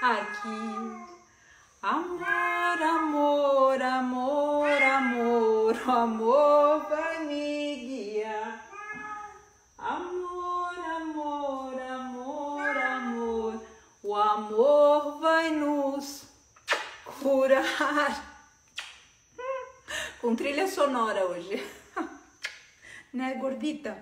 aqui. Amor, amor, amor, amor, o amor vai me guiar. Amor, amor, amor, amor, o amor vai nos curar. Com trilha sonora hoje. Né, gordita?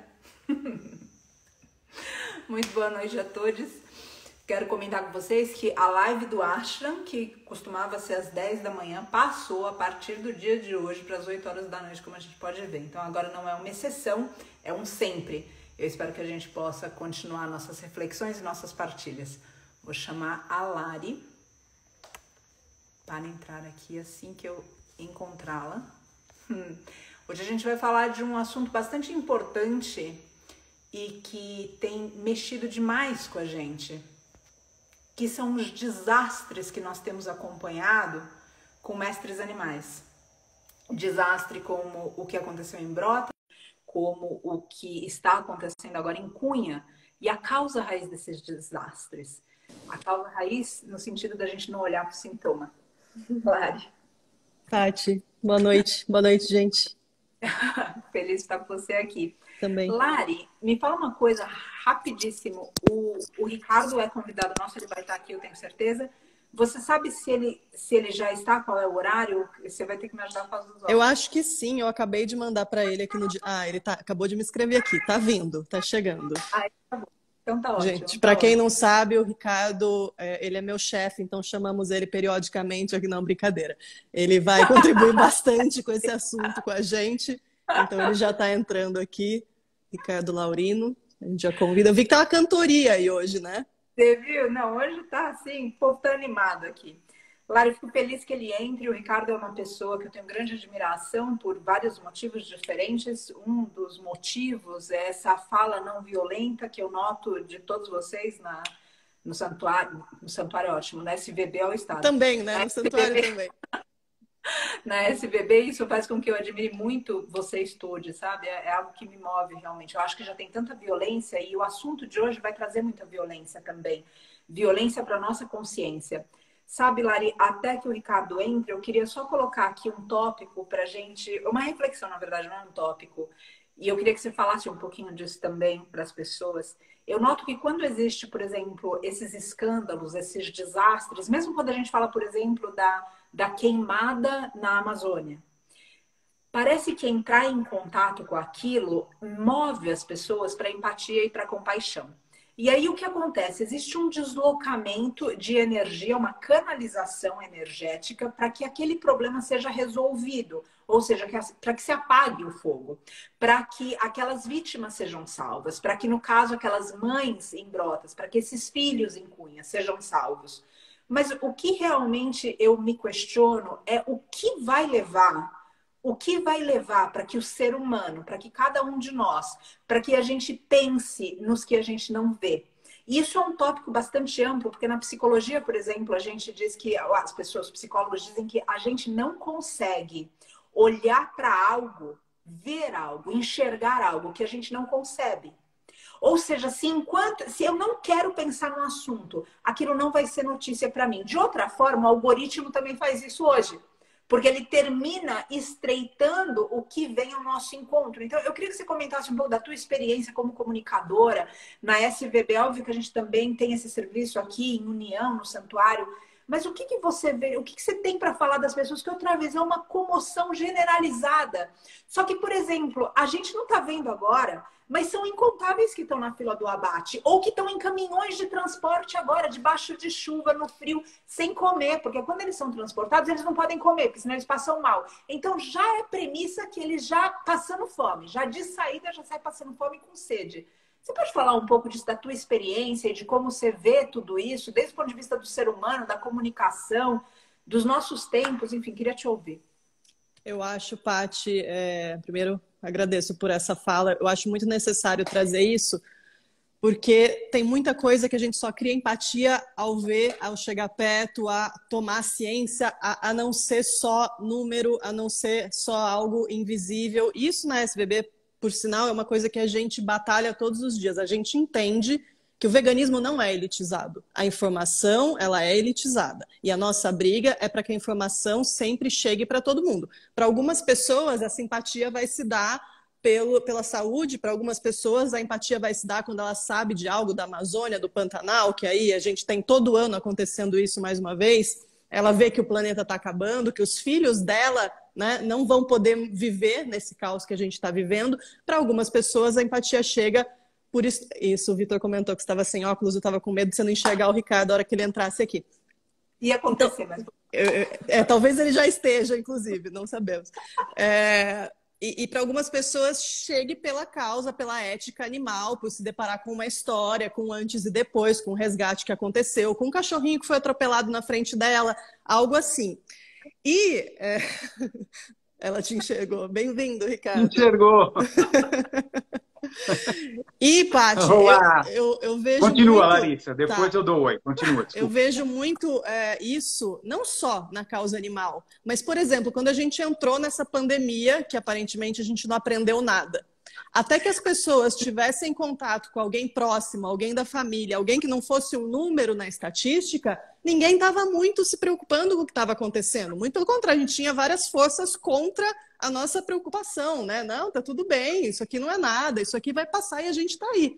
Muito boa noite a todos. Quero comentar com vocês que a live do Ashram, que costumava ser às 10 da manhã, passou a partir do dia de hoje para as 8 horas da noite, como a gente pode ver. Então agora não é uma exceção, é um sempre. Eu espero que a gente possa continuar nossas reflexões e nossas partilhas. Vou chamar a Lari para entrar aqui assim que eu encontrá-la. Hoje a gente vai falar de um assunto bastante importante e que tem mexido demais com a gente, que são os desastres que nós temos acompanhado com mestres animais. Desastre como o que aconteceu em Brotas, como o que está acontecendo agora em Cunha, e a causa raiz desses desastres. A causa raiz no sentido da gente não olhar para o sintoma. Lari. Tati, boa noite. Boa noite, gente. Feliz de estar com você aqui. Também. Lari, me fala uma coisa rapidíssimo. O Ricardo é convidado nosso, ele vai estar aqui, eu tenho certeza. Você sabe se ele já está, qual é o horário? Você vai ter que me ajudar a fazer os olhos. Eu acho que sim, eu acabei de mandar para ele aqui no dia. Ah, ele acabou de me escrever aqui. Tá vindo, tá chegando. Ah, tá bom. Então tá ótimo. Gente, para quem não sabe, o Ricardo, ele é meu chefe, então chamamos ele periodicamente aqui, não, brincadeira. Ele vai contribuir bastante com esse assunto com a gente. Então ele já está entrando aqui, Ricardo Laurino. A gente já convida. Eu vi que tá uma cantoria aí hoje, né? Você viu? Não, hoje tá assim, o povo tá animado aqui. Lari, eu fico feliz que ele entre. O Ricardo é uma pessoa que eu tenho grande admiração por vários motivos diferentes. Um dos motivos é essa fala não violenta que eu noto de todos vocês no santuário. No santuário é ótimo, na SVB ao Estado. Também, né? No santuário também. Na SBB, isso faz com que eu admire muito você estude, sabe? É algo que me move realmente. Eu acho que já tem tanta violência e o assunto de hoje vai trazer muita violência também. Violência para nossa consciência. Sabe, Lari, até que o Ricardo entre, eu queria só colocar aqui um tópico para gente, uma reflexão, na verdade, não é um tópico. E eu queria que você falasse um pouquinho disso também para as pessoas. Eu noto que quando existe, por exemplo, esses escândalos, esses desastres, mesmo quando a gente fala, por exemplo, da queimada na Amazônia, parece que entrar em contato com aquilo move as pessoas para empatia e para compaixão. E aí o que acontece? Existe um deslocamento de energia, uma canalização energética para que aquele problema seja resolvido. Ou seja, para que se apague o fogo, para que aquelas vítimas sejam salvas, para que, no caso, aquelas mães em Brotas, para que esses filhos em Cunha sejam salvos. Mas o que realmente eu me questiono é o que vai levar para que o ser humano, para que cada um de nós, para que a gente pense nos que a gente não vê. E isso é um tópico bastante amplo, porque na psicologia, por exemplo, a gente diz que as pessoas, os psicólogos dizem que a gente não consegue olhar para algo, ver algo, enxergar algo que a gente não concebe. Ou seja, se eu não quero pensar no assunto, aquilo não vai ser notícia para mim. De outra forma, o algoritmo também faz isso hoje. Porque ele termina estreitando o que vem ao nosso encontro. Então, eu queria que você comentasse um pouco da tua experiência como comunicadora na SVB. Óbvio que a gente também tem esse serviço aqui em União, no Santuário. Mas o que você vê, o que você tem para falar das pessoas que outra vez é uma comoção generalizada? Só que, por exemplo, a gente não está vendo agora, mas são incontáveis que estão na fila do abate ou que estão em caminhões de transporte agora, debaixo de chuva, no frio, sem comer, porque quando eles são transportados, eles não podem comer, porque senão eles passam mal. Então já é premissa que eles já passando fome, já de saída já sai passando fome com sede. Você pode falar um pouco disso, da tua experiência, de como você vê tudo isso, desde o ponto de vista do ser humano, da comunicação, dos nossos tempos, enfim, queria te ouvir. Eu acho, Paty, primeiro agradeço por essa fala, eu acho muito necessário trazer isso, porque tem muita coisa que a gente só cria empatia ao ver, ao chegar perto, a tomar ciência, a não ser só número, a não ser só algo invisível. Isso na SBB, por sinal, é uma coisa que a gente batalha todos os dias. A gente entende que o veganismo não é elitizado. A informação, ela é elitizada. E a nossa briga é para que a informação sempre chegue para todo mundo. Para algumas pessoas, a simpatia vai se dar pela saúde, para algumas pessoas a empatia vai se dar quando ela sabe de algo da Amazônia, do Pantanal, que aí a gente tem todo ano acontecendo isso mais uma vez. Ela vê que o planeta está acabando, que os filhos dela, né, não vão poder viver nesse caos que a gente está vivendo. Para algumas pessoas a empatia chega por isso. Isso, o Vitor comentou que estava sem óculos, eu estava com medo de você não enxergar o Ricardo a hora que ele entrasse aqui. Ia acontecer, mas... talvez ele já esteja, inclusive, não sabemos. E para algumas pessoas chegue pela causa, pela ética animal, por se deparar com uma história, com antes e depois, com o resgate que aconteceu, com um cachorrinho que foi atropelado na frente dela, algo assim. E ela te enxergou. Bem-vindo, Ricardo. Enxergou. E, Paty, eu vejo Continua, muito... Larissa, depois eu dou oi. Continua, desculpa. Eu vejo muito isso, não só na causa animal, mas, por exemplo, quando a gente entrou nessa pandemia, que aparentemente a gente não aprendeu nada, até que as pessoas tivessem contato com alguém próximo, alguém da família, alguém que não fosse um número na estatística, ninguém estava muito se preocupando com o que estava acontecendo. Muito pelo contrário, a gente tinha várias forças contra a nossa preocupação, né? Não, tá tudo bem, isso aqui não é nada, isso aqui vai passar e a gente está aí.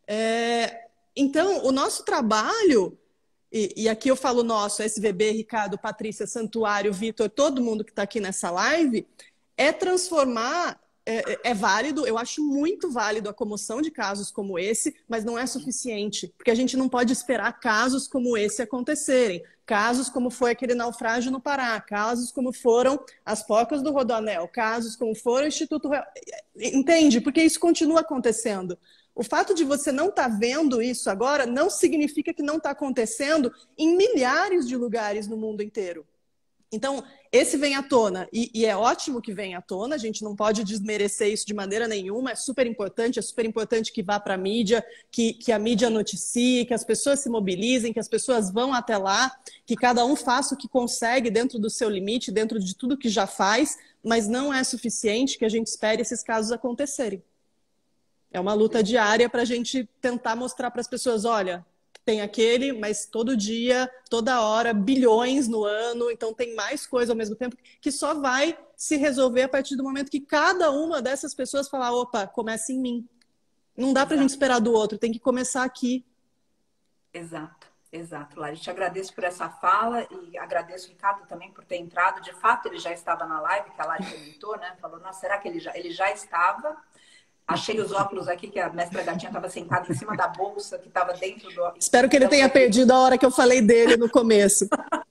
Então, o nosso trabalho, e aqui eu falo nosso, SVB, Ricardo, Patrícia, Santuário, Vitor, todo mundo que está aqui nessa live, é transformar... É válido, eu acho muito válido a comoção de casos como esse, mas não é suficiente, porque a gente não pode esperar casos como esse acontecerem. Casos como foi aquele naufrágio no Pará, casos como foram as porcas do Rodoanel, casos como foram o Instituto Royal. Entende? Porque isso continua acontecendo. O fato de você não estar vendo isso agora não significa que não está acontecendo em milhares de lugares no mundo inteiro. Então, esse vem à tona, e é ótimo que venha à tona, a gente não pode desmerecer isso de maneira nenhuma, é super importante que vá para a mídia, que a mídia noticie, que as pessoas se mobilizem, que as pessoas vão até lá, que cada um faça o que consegue dentro do seu limite, dentro de tudo que já faz, mas não é suficiente que a gente espere esses casos acontecerem. É uma luta diária para a gente tentar mostrar para as pessoas, olha... Tem aquele, mas todo dia, toda hora, bilhões no ano, então tem mais coisa ao mesmo tempo, que só vai se resolver a partir do momento que cada uma dessas pessoas falar, opa, começa em mim. Não dá pra gente esperar do outro, tem que começar aqui. Exato, Lari. Te agradeço por essa fala e agradeço o Ricardo também por ter entrado. De fato, ele já estava na live, que a Lari comentou, né? Falou, nossa, será que ele já estava? Achei os óculos aqui, que a mestra Gatinha estava sentada em cima da bolsa, que estava dentro do... Espero que ele tenha perdido a hora que eu falei dele no começo.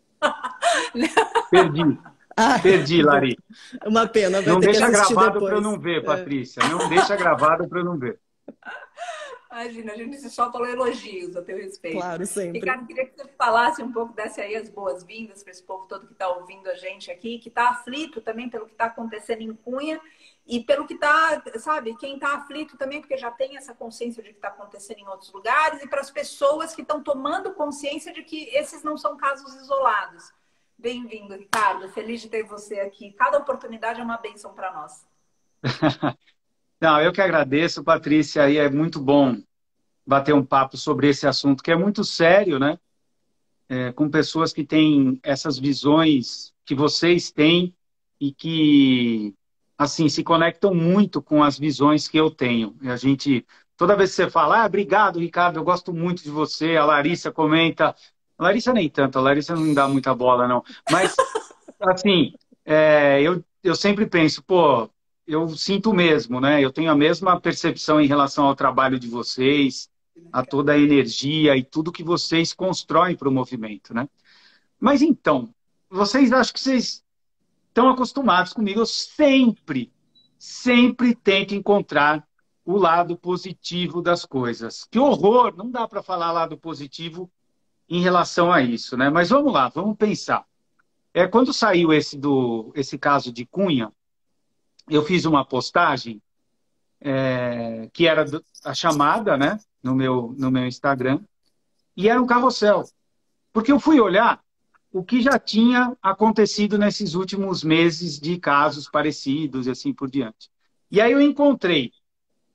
Perdi, Lari. Uma pena. Não deixa gravado para eu não ver, Patrícia. Não deixa gravado para eu não ver. Imagina, a gente só falou elogios a teu respeito. Claro, sempre. Ricardo, queria que você falasse um pouco, desse aí as boas-vindas para esse povo todo que está ouvindo a gente aqui, que está aflito também pelo que está acontecendo em Cunha e pelo que está, sabe, quem está aflito também, porque já tem essa consciência de que está acontecendo em outros lugares, e para as pessoas que estão tomando consciência de que esses não são casos isolados. Bem-vindo, Ricardo. Feliz de ter você aqui. Cada oportunidade é uma bênção para nós. Não, eu que agradeço, Patrícia, e é muito bom bater um papo sobre esse assunto, que é muito sério, né? Com pessoas que têm essas visões que vocês têm e que, assim, se conectam muito com as visões que eu tenho. E a gente, toda vez que você fala, obrigado, Ricardo, eu gosto muito de você, a Larissa comenta, a Larissa nem tanto, a Larissa não dá muita bola, não. Mas, assim, eu sempre penso, pô, eu sinto mesmo, né? Eu tenho a mesma percepção em relação ao trabalho de vocês, a toda a energia e tudo que vocês constroem para o movimento, né? Mas então, acho que vocês estão acostumados comigo, eu sempre tento encontrar o lado positivo das coisas. Que horror, não dá para falar lado positivo em relação a isso, né? Mas vamos lá, vamos pensar. Quando saiu esse caso de Cunha, eu fiz uma postagem que era a chamada, né, no meu Instagram, e era um carrossel. Porque eu fui olhar o que já tinha acontecido nesses últimos meses de casos parecidos e assim por diante. E aí eu encontrei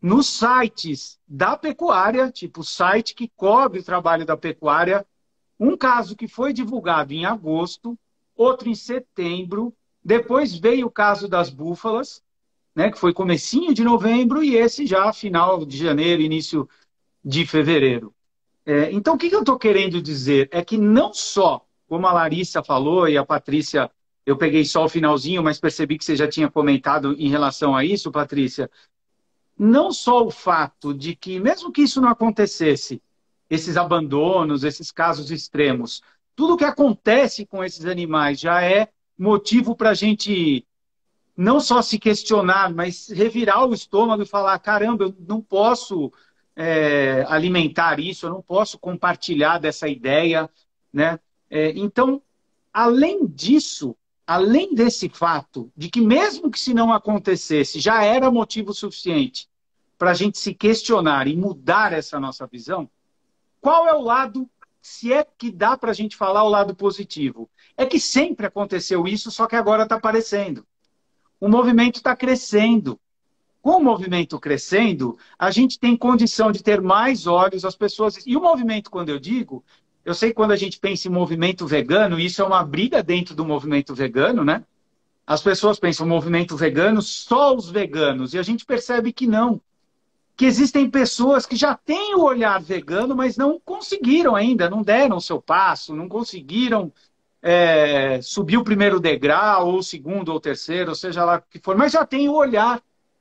nos sites da pecuária, tipo o site que cobre o trabalho da pecuária, um caso que foi divulgado em agosto, outro em setembro, depois veio o caso das búfalas, né, que foi comecinho de novembro, e esse já final de janeiro, início de fevereiro. Então, o que eu estou querendo dizer é que não só, como a Larissa falou e a Patrícia, eu peguei só o finalzinho, mas percebi que você já tinha comentado em relação a isso, Patrícia, não só o fato de que, mesmo que isso não acontecesse, esses abandonos, esses casos extremos, tudo que acontece com esses animais já é motivo para a gente não só se questionar, mas revirar o estômago e falar, caramba, eu não posso alimentar isso, eu não posso compartilhar dessa ideia, né? Então, além disso, além desse fato de que mesmo que se não acontecesse, já era motivo suficiente para a gente se questionar e mudar essa nossa visão, qual é o lado, se é que dá para a gente falar o lado positivo? É que sempre aconteceu isso, só que agora está aparecendo. O movimento está crescendo. Com o movimento crescendo, a gente tem condição de ter mais olhos, as pessoas... E o movimento, quando eu digo, eu sei que quando a gente pensa em movimento vegano, isso é uma briga dentro do movimento vegano, né? As pessoas pensam movimento vegano, só os veganos, e a gente percebe que não. Que existem pessoas que já têm o olhar vegano, mas não conseguiram ainda, não deram o seu passo, não conseguiram subir o primeiro degrau, ou o segundo, ou o terceiro, ou seja lá o que for, mas já tem o olhar.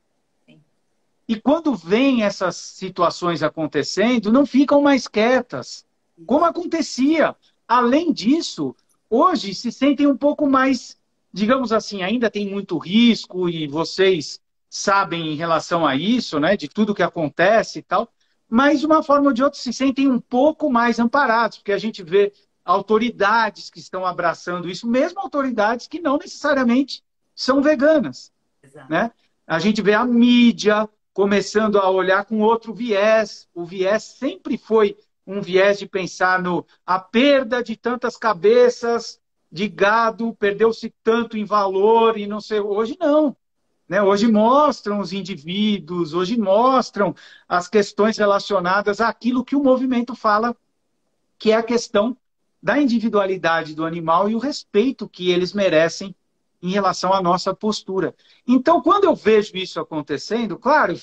E quando vem essas situações acontecendo, não ficam mais quietas, como acontecia. Além disso, hoje se sentem um pouco mais, digamos assim, ainda tem muito risco, e vocês sabem em relação a isso, né, de tudo que acontece e tal, mas de uma forma ou de outra se sentem um pouco mais amparados, porque a gente vê autoridades que estão abraçando isso, mesmo autoridades que não necessariamente são veganas, né? A gente vê a mídia começando a olhar com outro viés. O viés sempre foi um viés de pensar a perda de tantas cabeças de gado, perdeu-se tanto em valor e não sei. Hoje não. Né? Hoje mostram os indivíduos, hoje mostram as questões relacionadas àquilo que o movimento fala, que é a questão da individualidade do animal e o respeito que eles merecem em relação à nossa postura. Então, quando eu vejo isso acontecendo, claro,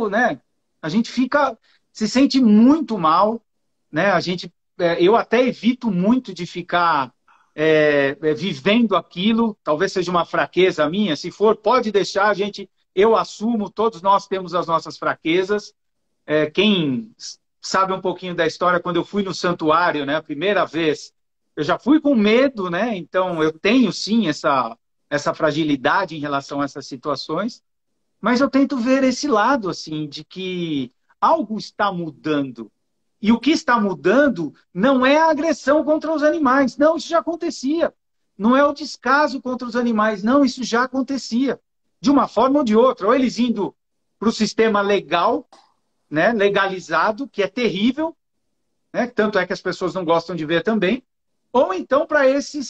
a gente se sente muito mal, né? Eu até evito muito de ficar vivendo aquilo, talvez seja uma fraqueza minha, se for, pode deixar, eu assumo, todos nós temos as nossas fraquezas. Quem sabe um pouquinho da história, quando eu fui no santuário, né, a primeira vez, eu já fui com medo, né? Então eu tenho sim essa fragilidade em relação a essas situações, mas eu tento ver esse lado, assim, de que algo está mudando. E o que está mudando não é a agressão contra os animais. Não, isso já acontecia. Não é o descaso contra os animais. Não, isso já acontecia. De uma forma ou de outra. Ou eles indo para o sistema legal, né, legalizado, que é terrível, né, tanto é que as pessoas não gostam de ver também, ou então para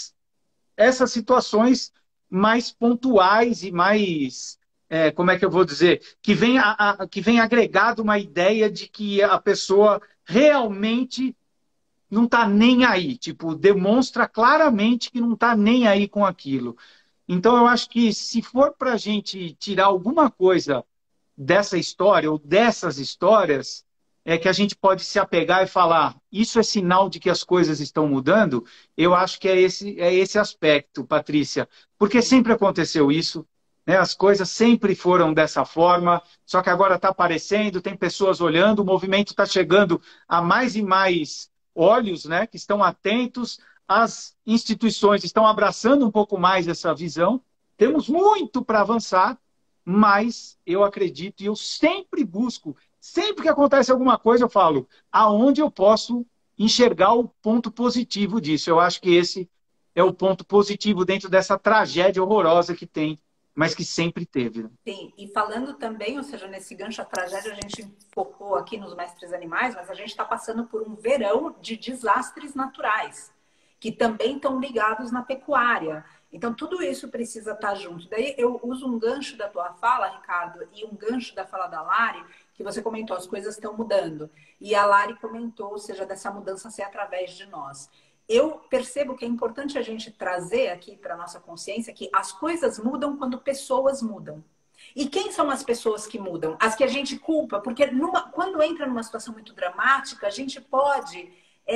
essas situações mais pontuais e mais, como é que eu vou dizer, que vem agregado uma ideia de que a pessoa realmente não está nem aí, tipo, demonstra claramente que não está nem aí com aquilo. Então, eu acho que se for para a gente tirar alguma coisa dessa história ou dessas histórias, é que a gente pode se apegar e falar, isso é sinal de que as coisas estão mudando. Eu acho que é esse aspecto, Patrícia, porque sempre aconteceu isso, né? As coisas sempre foram dessa forma, só que agora está aparecendo, tem pessoas olhando, o movimento está chegando a mais e mais olhos, né, que estão atentos, as instituições estão abraçando um pouco mais essa visão, temos muito para avançar, mas eu acredito e eu sempre busco, sempre que acontece alguma coisa, eu falo, aonde eu posso enxergar o ponto positivo disso? Eu acho que esse é o ponto positivo dentro dessa tragédia horrorosa que tem, mas que sempre teve. Sim, e falando também, ou seja, nesse gancho, a tragédia, a gente focou aqui nos mestres animais, mas a gente está passando por um verão de desastres naturais, que também estão ligados na pecuária. Então, tudo isso precisa estar junto. Daí eu uso um gancho da tua fala, Ricardo, e um gancho da fala da Lari, que você comentou, as coisas estão mudando. E a Lari comentou, ou seja, dessa mudança ser através de nós. Eu percebo que é importante a gente trazer aqui para a nossa consciência que as coisas mudam quando pessoas mudam. E quem são as pessoas que mudam? As que a gente culpa, porque quando entra numa situação muito dramática, a gente pode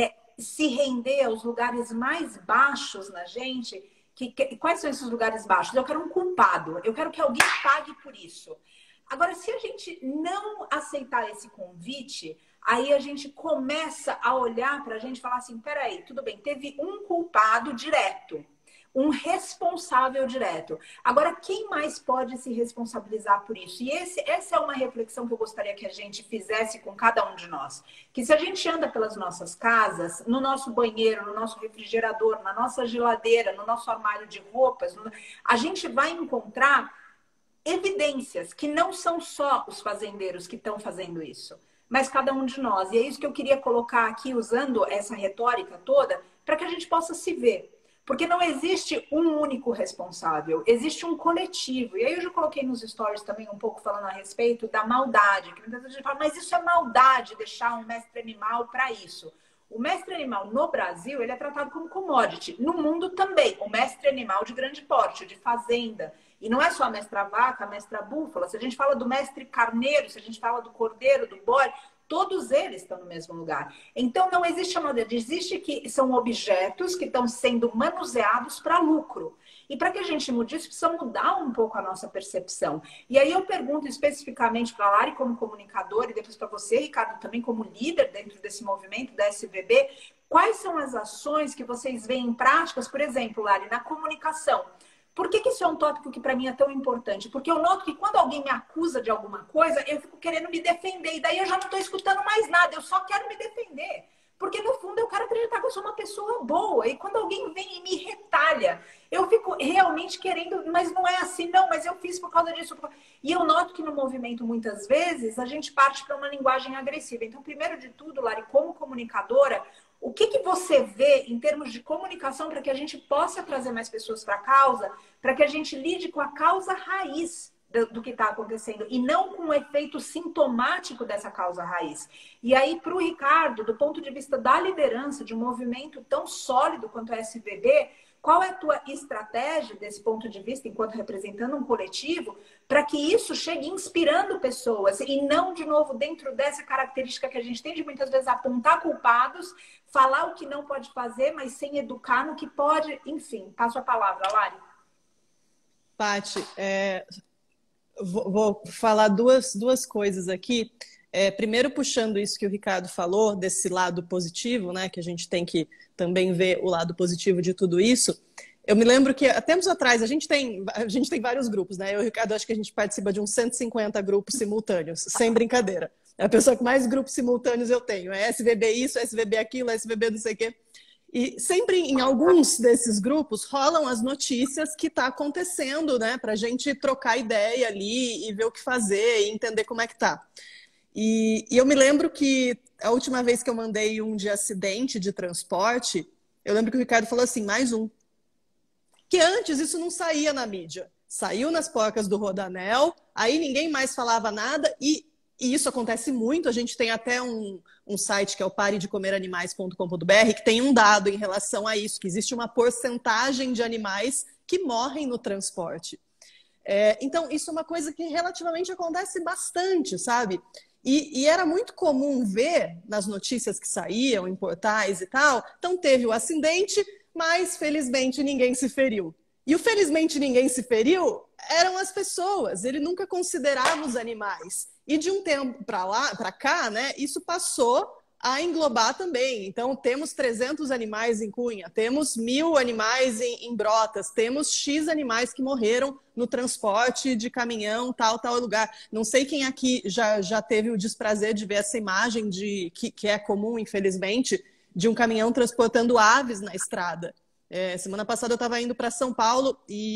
se render aos lugares mais baixos na gente. Quais são esses lugares baixos? Eu quero um culpado, eu quero que alguém pague por isso. Agora, se a gente não aceitar esse convite, aí a gente começa a olhar para a gente e falar assim, peraí, tudo bem, teve um culpado direto, um responsável direto. Agora, quem mais pode se responsabilizar por isso? E essa é uma reflexão que eu gostaria que a gente fizesse com cada um de nós. Que se a gente anda pelas nossas casas, no nosso banheiro, no nosso refrigerador, na nossa geladeira, no nosso armário de roupas, a gente vai encontrar evidências que não são só os fazendeiros que estão fazendo isso, mas cada um de nós. E é isso que eu queria colocar aqui, usando essa retórica toda, para que a gente possa se ver. Porque não existe um único responsável, existe um coletivo. E aí eu já coloquei nos stories também um pouco falando a respeito da maldade. Que muitas vezes a gente fala, mas isso é maldade, deixar um mestre animal para isso. O mestre animal no Brasil, ele é tratado como commodity. No mundo também, o mestre animal de grande porte, de fazenda. E não é só a mestra vaca, a mestra búfala. Se a gente fala do mestre carneiro, se a gente fala do cordeiro, do bode, todos eles estão no mesmo lugar. Então, não existe a maldade. Existe que são objetos que estão sendo manuseados para lucro. E para que a gente mude isso, precisa mudar um pouco a nossa percepção. E aí eu pergunto especificamente para a Lari como comunicadora e depois para você, Ricardo, também como líder dentro desse movimento da SVB, quais são as ações que vocês veem em práticas, por exemplo, Lari, na comunicação? Por que isso é um tópico que para mim é tão importante? Porque eu noto que quando alguém me acusa de alguma coisa, eu fico querendo me defender. E daí eu já não estou escutando mais nada, eu só quero me defender. Porque no fundo eu quero acreditar que eu sou uma pessoa boa. E quando alguém vem e me retalha, eu fico realmente querendo, mas não é assim, não, mas eu fiz por causa disso. E eu noto que no movimento, muitas vezes, a gente parte para uma linguagem agressiva. Então, primeiro de tudo, Lari, como comunicadora, o que você vê em termos de comunicação para que a gente possa trazer mais pessoas para a causa, para que a gente lide com a causa raiz do que está acontecendo e não com o efeito sintomático dessa causa raiz. E aí, para o Ricardo, do ponto de vista da liderança de um movimento tão sólido quanto a SVB, qual é a tua estratégia desse ponto de vista, enquanto representando um coletivo, para que isso chegue inspirando pessoas e não, de novo, dentro dessa característica que a gente tem de muitas vezes apontar culpados, falar o que não pode fazer, mas sem educar no que pode. Enfim, passo a palavra, Lari. Paty, vou falar duas coisas aqui. Primeiro, puxando isso que o Ricardo falou, desse lado positivo, né, que a gente tem que também ver o lado positivo de tudo isso. Eu me lembro que, há tempos atrás, a gente tem vários grupos, né? Eu e o Ricardo, acho que a gente participa de uns 150 grupos simultâneos, sem brincadeira. É a pessoa que mais grupos simultâneos eu tenho. É SVB isso, SVB aquilo, SVB não sei o quê. E sempre em alguns desses grupos rolam as notícias que está acontecendo, né? Para a gente trocar ideia ali e ver o que fazer e entender como é que tá. E eu me lembro que a última vez que eu mandei um de acidente de transporte, eu lembro que o Ricardo falou assim, mais um. Que antes isso não saía na mídia. Saiu nas placas do Rodanel, aí ninguém mais falava nada e isso acontece muito. A gente tem até um site que é o paredecomeranimais.com.br que tem um dado em relação a isso, que existe uma porcentagem de animais que morrem no transporte. Então, isso é uma coisa que relativamente acontece bastante, sabe? E era muito comum ver nas notícias que saíam em portais e tal. Então, teve o acidente, mas felizmente ninguém se feriu. E o felizmente ninguém se feriu eram as pessoas. Ele nunca considerava os animais. E de um tempo para cá, né, isso passou a englobar também. Então, temos 300 animais em Cunha, temos 1000 animais em Brotas, temos X animais que morreram no transporte de caminhão, tal lugar. Não sei quem aqui já teve o desprazer de ver essa imagem que é comum, infelizmente, de um caminhão transportando aves na estrada. Semana passada eu estava indo para São Paulo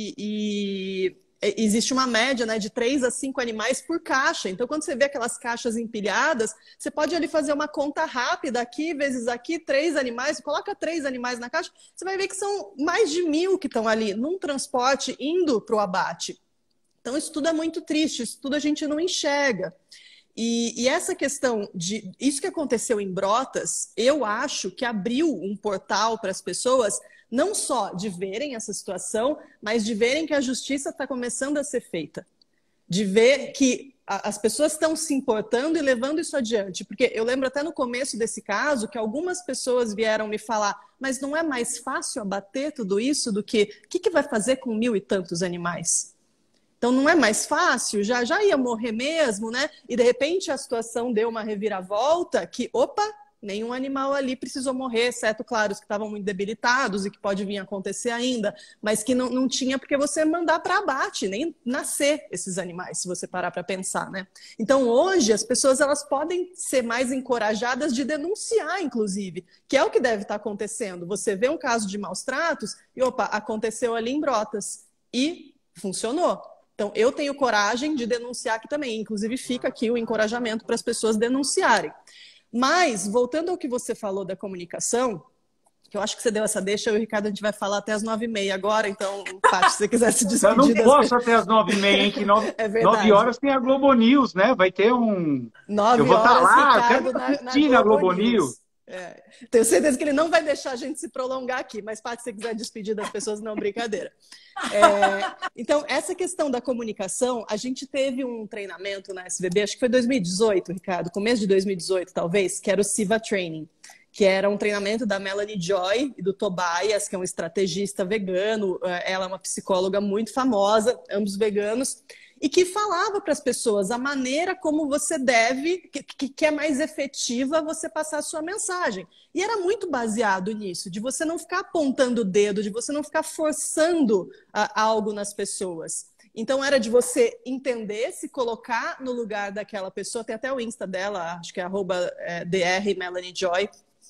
e existe uma média, né, de 3 a 5 animais por caixa. Então, quando você vê aquelas caixas empilhadas, você pode ali fazer uma conta rápida, aqui vezes aqui, 3 animais, coloca 3 animais na caixa, você vai ver que são mais de 1000 que estão ali num transporte indo para o abate. Então, isso tudo é muito triste, isso tudo a gente não enxerga. E essa questão de isso que aconteceu em Brotas, eu acho que abriu um portal para as pessoas não só de verem essa situação, mas de verem que a justiça está começando a ser feita. De ver que as pessoas estão se importando e levando isso adiante. Porque eu lembro até no começo desse caso que algumas pessoas vieram me falar, mas não é mais fácil abater tudo isso do que o que vai fazer com 1.000 e tantos animais? Então não é mais fácil, já ia morrer mesmo, né? E de repente a situação deu uma reviravolta que, opa, nenhum animal ali precisou morrer, exceto, claro, os que estavam muito debilitados e que pode vir a acontecer ainda, mas que não tinha porque você mandar para abate, nem nascer esses animais, se você parar para pensar, né? Então hoje as pessoas elas podem ser mais encorajadas de denunciar, inclusive, que é o que deve estar acontecendo. Você vê um caso de maus tratos e, opa, aconteceu ali em Brotas e funcionou. Então, eu tenho coragem de denunciar aqui também. Inclusive, fica aqui o encorajamento para as pessoas denunciarem. Mas, voltando ao que você falou da comunicação, que eu acho que você deu essa deixa, eu e o Ricardo, a gente vai falar até as 9h30 agora. Então, Paty, se você quiser se despedir... Eu não posso até as 9h30, hein? Que 9 horas tem a Globo News, né? Vai ter um... 9 eu vou estar lá, Ricardo, eu quero assistir na Globo News. Tenho certeza que ele não vai deixar a gente se prolongar aqui, mas, Paty, se você quiser despedir das pessoas, não, brincadeira. Então, essa questão da comunicação, a gente teve um treinamento na SBB, acho que foi 2018, Ricardo, começo de 2018, talvez, que era o Siva Training, que era um treinamento da Melanie Joy e do Tobias, que é um estrategista vegano, ela é uma psicóloga muito famosa, ambos veganos, e que falava para as pessoas a maneira como você deve, que é mais efetiva você passar a sua mensagem. E era muito baseado nisso, de você não ficar apontando o dedo, de você não ficar forçando algo nas pessoas. Então era de você entender, se colocar no lugar daquela pessoa, tem até o Insta dela, acho que é @drMelanieJoy,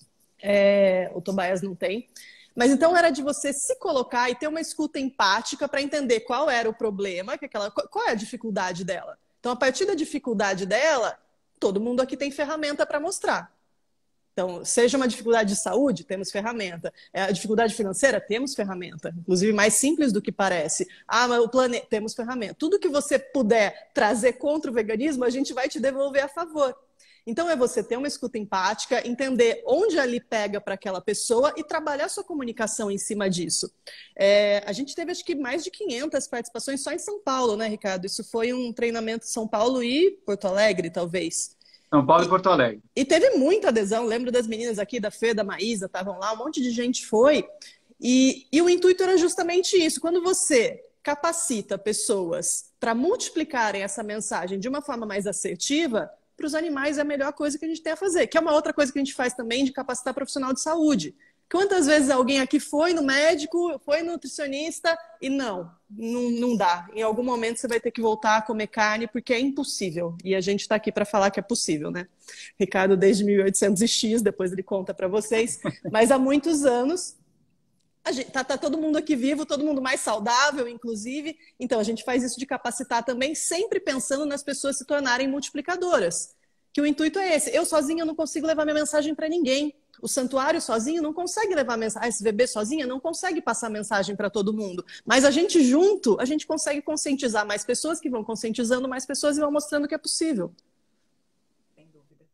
o Tobias não tem. Mas então era de você se colocar e ter uma escuta empática para entender qual era o problema, qual é a dificuldade dela. Então, a partir da dificuldade dela, todo mundo aqui tem ferramenta para mostrar. Então, seja uma dificuldade de saúde, temos ferramenta. A dificuldade financeira, temos ferramenta. Inclusive, mais simples do que parece. Mas o planeta, temos ferramenta. Tudo que você puder trazer contra o veganismo, a gente vai te devolver a favor. Então, é você ter uma escuta empática, entender onde ali pega para aquela pessoa e trabalhar sua comunicação em cima disso. A gente teve, acho que, mais de 500 participações só em São Paulo, né, Ricardo? Isso foi um treinamento em São Paulo e Porto Alegre, talvez. São Paulo e Porto Alegre. E teve muita adesão. Lembro das meninas aqui da Fê, da Maísa, estavam lá, um monte de gente foi. E o intuito era justamente isso. Quando você capacita pessoas para multiplicarem essa mensagem de uma forma mais assertiva, para os animais é a melhor coisa que a gente tem a fazer, que é uma outra coisa que a gente faz também de capacitar profissional de saúde. Quantas vezes alguém aqui foi no médico, foi no nutricionista e não dá. Em algum momento você vai ter que voltar a comer carne porque é impossível. E a gente está aqui para falar que é possível, né? Ricardo, desde 1800x, depois ele conta para vocês, mas há muitos anos tá todo mundo aqui vivo, todo mundo mais saudável, inclusive. Então, a gente faz isso de capacitar também, sempre pensando nas pessoas se tornarem multiplicadoras. Que o intuito é esse. Eu sozinha não consigo levar minha mensagem para ninguém. O santuário sozinho não consegue levar mensagem. A SVB sozinha não consegue passar mensagem para todo mundo. Mas a gente junto, a gente consegue conscientizar mais pessoas que vão conscientizando mais pessoas e vão mostrando que é possível. Sem dúvida.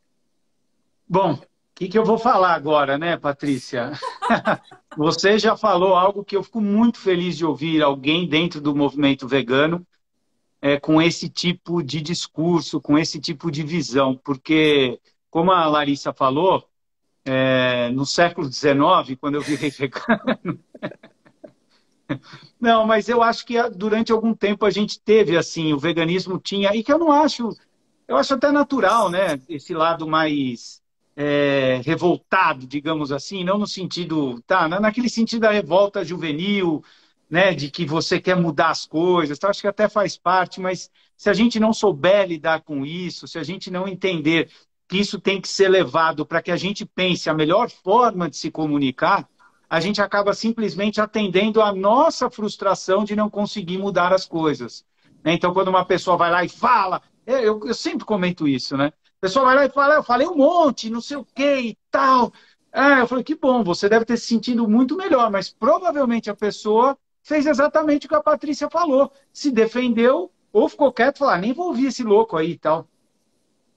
Bom, o que eu vou falar agora, né, Patrícia? Você já falou algo que eu fico muito feliz de ouvir alguém dentro do movimento vegano com esse tipo de discurso, com esse tipo de visão, porque, como a Larissa falou, no século XIX, quando eu virei vegano... Não, mas eu acho que durante algum tempo a gente teve, assim, o veganismo tinha, e que eu não acho, eu acho até natural, né, esse lado mais... revoltado, digamos assim, não no sentido, naquele sentido da revolta juvenil, né, de que você quer mudar as coisas, acho que até faz parte, mas se a gente não souber lidar com isso, se a gente não entender que isso tem que ser levado para que a gente pense a melhor forma de se comunicar, a gente acaba simplesmente atendendo a nossa frustração de não conseguir mudar as coisas. Então, quando uma pessoa vai lá e fala, eu sempre comento isso, né? A pessoa vai lá e fala, eu falei um monte, não sei o que e tal. Eu falei, que bom, você deve ter se sentido muito melhor, mas provavelmente a pessoa fez exatamente o que a Patrícia falou. Se defendeu ou ficou quieto e falou, nem vou ouvir esse louco aí e tal.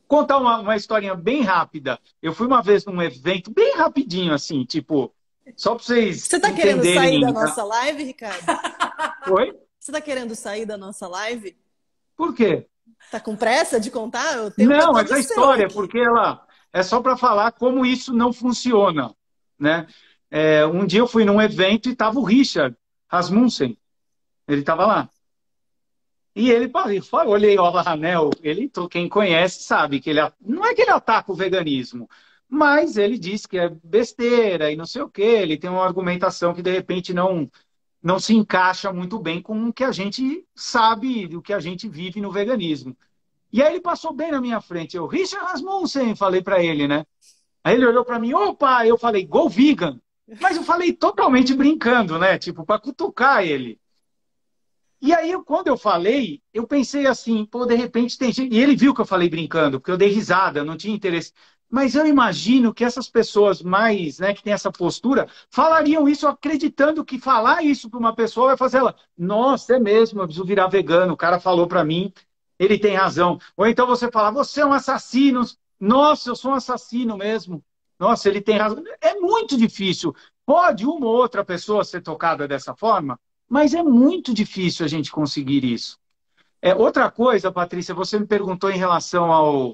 contar uma historinha bem rápida. Eu fui uma vez num evento, bem rapidinho, assim, tipo, só para vocês Você tá querendo sair da nossa live, Ricardo? Oi? Você tá querendo sair da nossa live? Por quê? Tá com pressa de contar? O tempo Não, é todo essa seu história, aqui. porque ela é só para falar como isso não funciona, né? Um dia eu fui num evento e estava o Richard Rasmussen, ele estava lá. E ele falou, olhei lá, né? Quem conhece sabe que ele não é que ele ataca o veganismo, mas ele diz que é besteira e não sei o quê. Ele tem uma argumentação que de repente não se encaixa muito bem com o que a gente sabe, o que a gente vive no veganismo. E aí ele passou bem na minha frente. Eu, Richard Rasmussen, falei para ele, né? Aí ele olhou para mim, opa, eu falei, go vegan. Mas eu falei totalmente brincando, né? Tipo, para cutucar ele. E aí, quando eu falei, eu pensei assim, pô, de repente tem gente... E ele viu que eu falei brincando, porque eu dei risada, não tinha interesse. Mas eu imagino que essas pessoas mais, né, que têm essa postura, falariam isso acreditando que falar isso para uma pessoa vai fazer ela, nossa, é mesmo, eu preciso virar vegano, o cara falou para mim, ele tem razão. Ou então você fala, você é um assassino, nossa, eu sou um assassino mesmo. Nossa, ele tem razão. É muito difícil. Pode uma ou outra pessoa ser tocada dessa forma, mas é muito difícil a gente conseguir isso. Outra coisa, Patrícia, você me perguntou em relação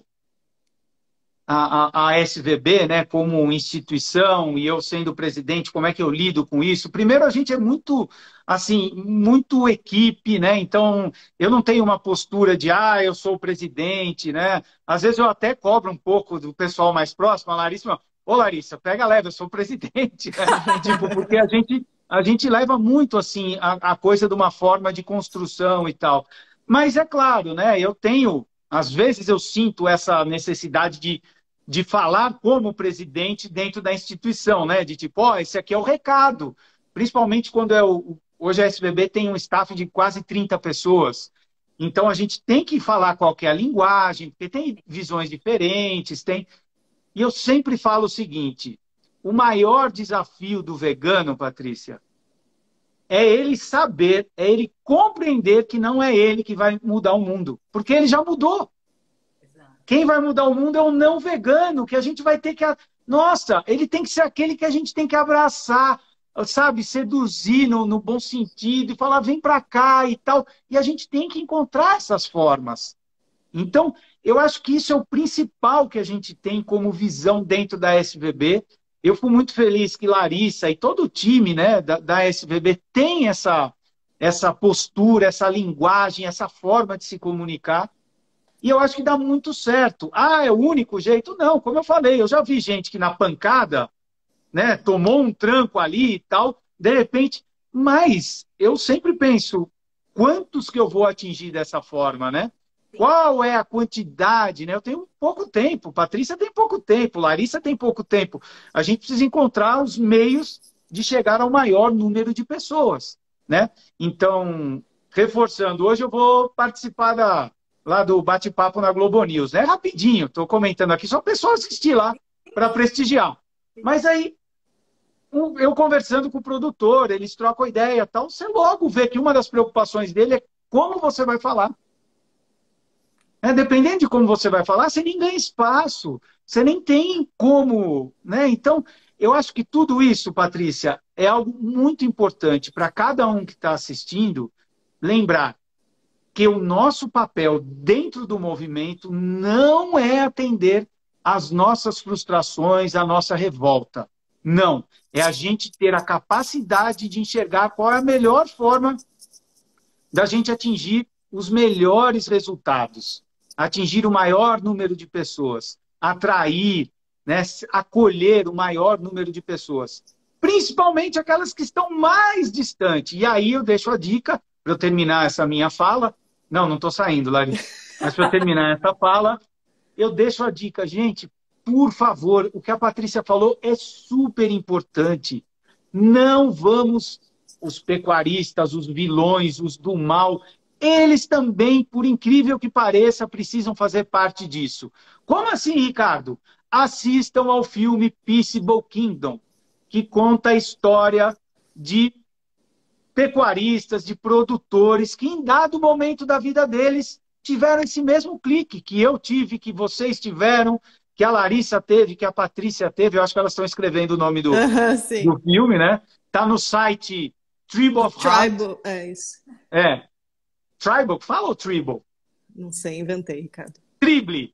à SVB, né, como instituição, e eu sendo presidente, como é que eu lido com isso? Primeiro, a gente é muito, assim, muito equipe, né? Então, eu não tenho uma postura de, eu sou o presidente, né? Às vezes eu até cobro um pouco do pessoal mais próximo, a Larissa, ô Larissa, pega leve, eu sou o presidente, né? Tipo, porque a gente leva muito, assim, a coisa de uma forma de construção e tal. Mas é claro, né? Às vezes eu sinto essa necessidade de falar como presidente dentro da instituição, né? De tipo, esse aqui é o recado. Principalmente quando hoje a SBB tem um staff de quase 30 pessoas. Então a gente tem que falar qual que é a linguagem, porque tem visões diferentes, E eu sempre falo o seguinte, o maior desafio do vegano, Patrícia, é ele saber, é ele compreender que não é ele que vai mudar o mundo. Porque ele já mudou. Quem vai mudar o mundo é o não vegano, que a gente vai ter que... Nossa, ele tem que ser aquele que a gente tem que abraçar, sabe? Seduzir no bom sentido e falar, vem para cá e tal. E a gente tem que encontrar essas formas. Então, eu acho que isso é o principal que a gente tem como visão dentro da SVB. Eu fui muito feliz que Larissa e todo o time, né, da SVB tem essa postura, essa linguagem, essa forma de se comunicar. E eu acho que dá muito certo. É o único jeito? Não, como eu falei, eu já vi gente que na pancada, né, tomou um tranco ali e tal, de repente, mas eu sempre penso, quantos que eu vou atingir dessa forma, né? Qual é a quantidade, né? Eu tenho pouco tempo, Patrícia tem pouco tempo, Larissa tem pouco tempo. A gente precisa encontrar os meios de chegar ao maior número de pessoas, né? Então, reforçando, hoje eu vou participar lá do bate-papo na Globo News, né? Rapidinho, estou comentando aqui, só o pessoal assistir lá para prestigiar. Mas aí, eu conversando com o produtor, eles trocam ideia e tal, você logo vê que uma das preocupações dele é como você vai falar. Dependendo de como você vai falar, você nem ganha espaço, você nem tem como, né? Então, eu acho que tudo isso, Patrícia, é algo muito importante para cada um que está assistindo lembrar que o nosso papel dentro do movimento não é atender às nossas frustrações, à nossa revolta. Não. É a gente ter a capacidade de enxergar qual é a melhor forma da gente atingir os melhores resultados, atingir o maior número de pessoas, atrair, né, acolher o maior número de pessoas. Principalmente aquelas que estão mais distantes. E aí eu deixo a dica, para eu terminar essa minha fala. Não estou saindo, Larissa. Mas para eu terminar essa fala, eu deixo a dica. Gente, por favor, o que a Patrícia falou é super importante. Não vamos, os pecuaristas, os vilões, os do mal, eles também, por incrível que pareça, precisam fazer parte disso. Como assim, Ricardo? Assistam ao filme Peaceable Kingdom, que conta a história de pecuaristas, de produtores, que em dado momento da vida deles tiveram esse mesmo clique que eu tive, que vocês tiveram, que a Larissa teve, que a Patrícia teve. Eu acho que elas estão escrevendo o nome Sim. do filme, né? Tá no site Tribal of Heart. Tribal, é isso. Tribal, fala ou Tribal? Não sei, inventei, Ricardo. Trible.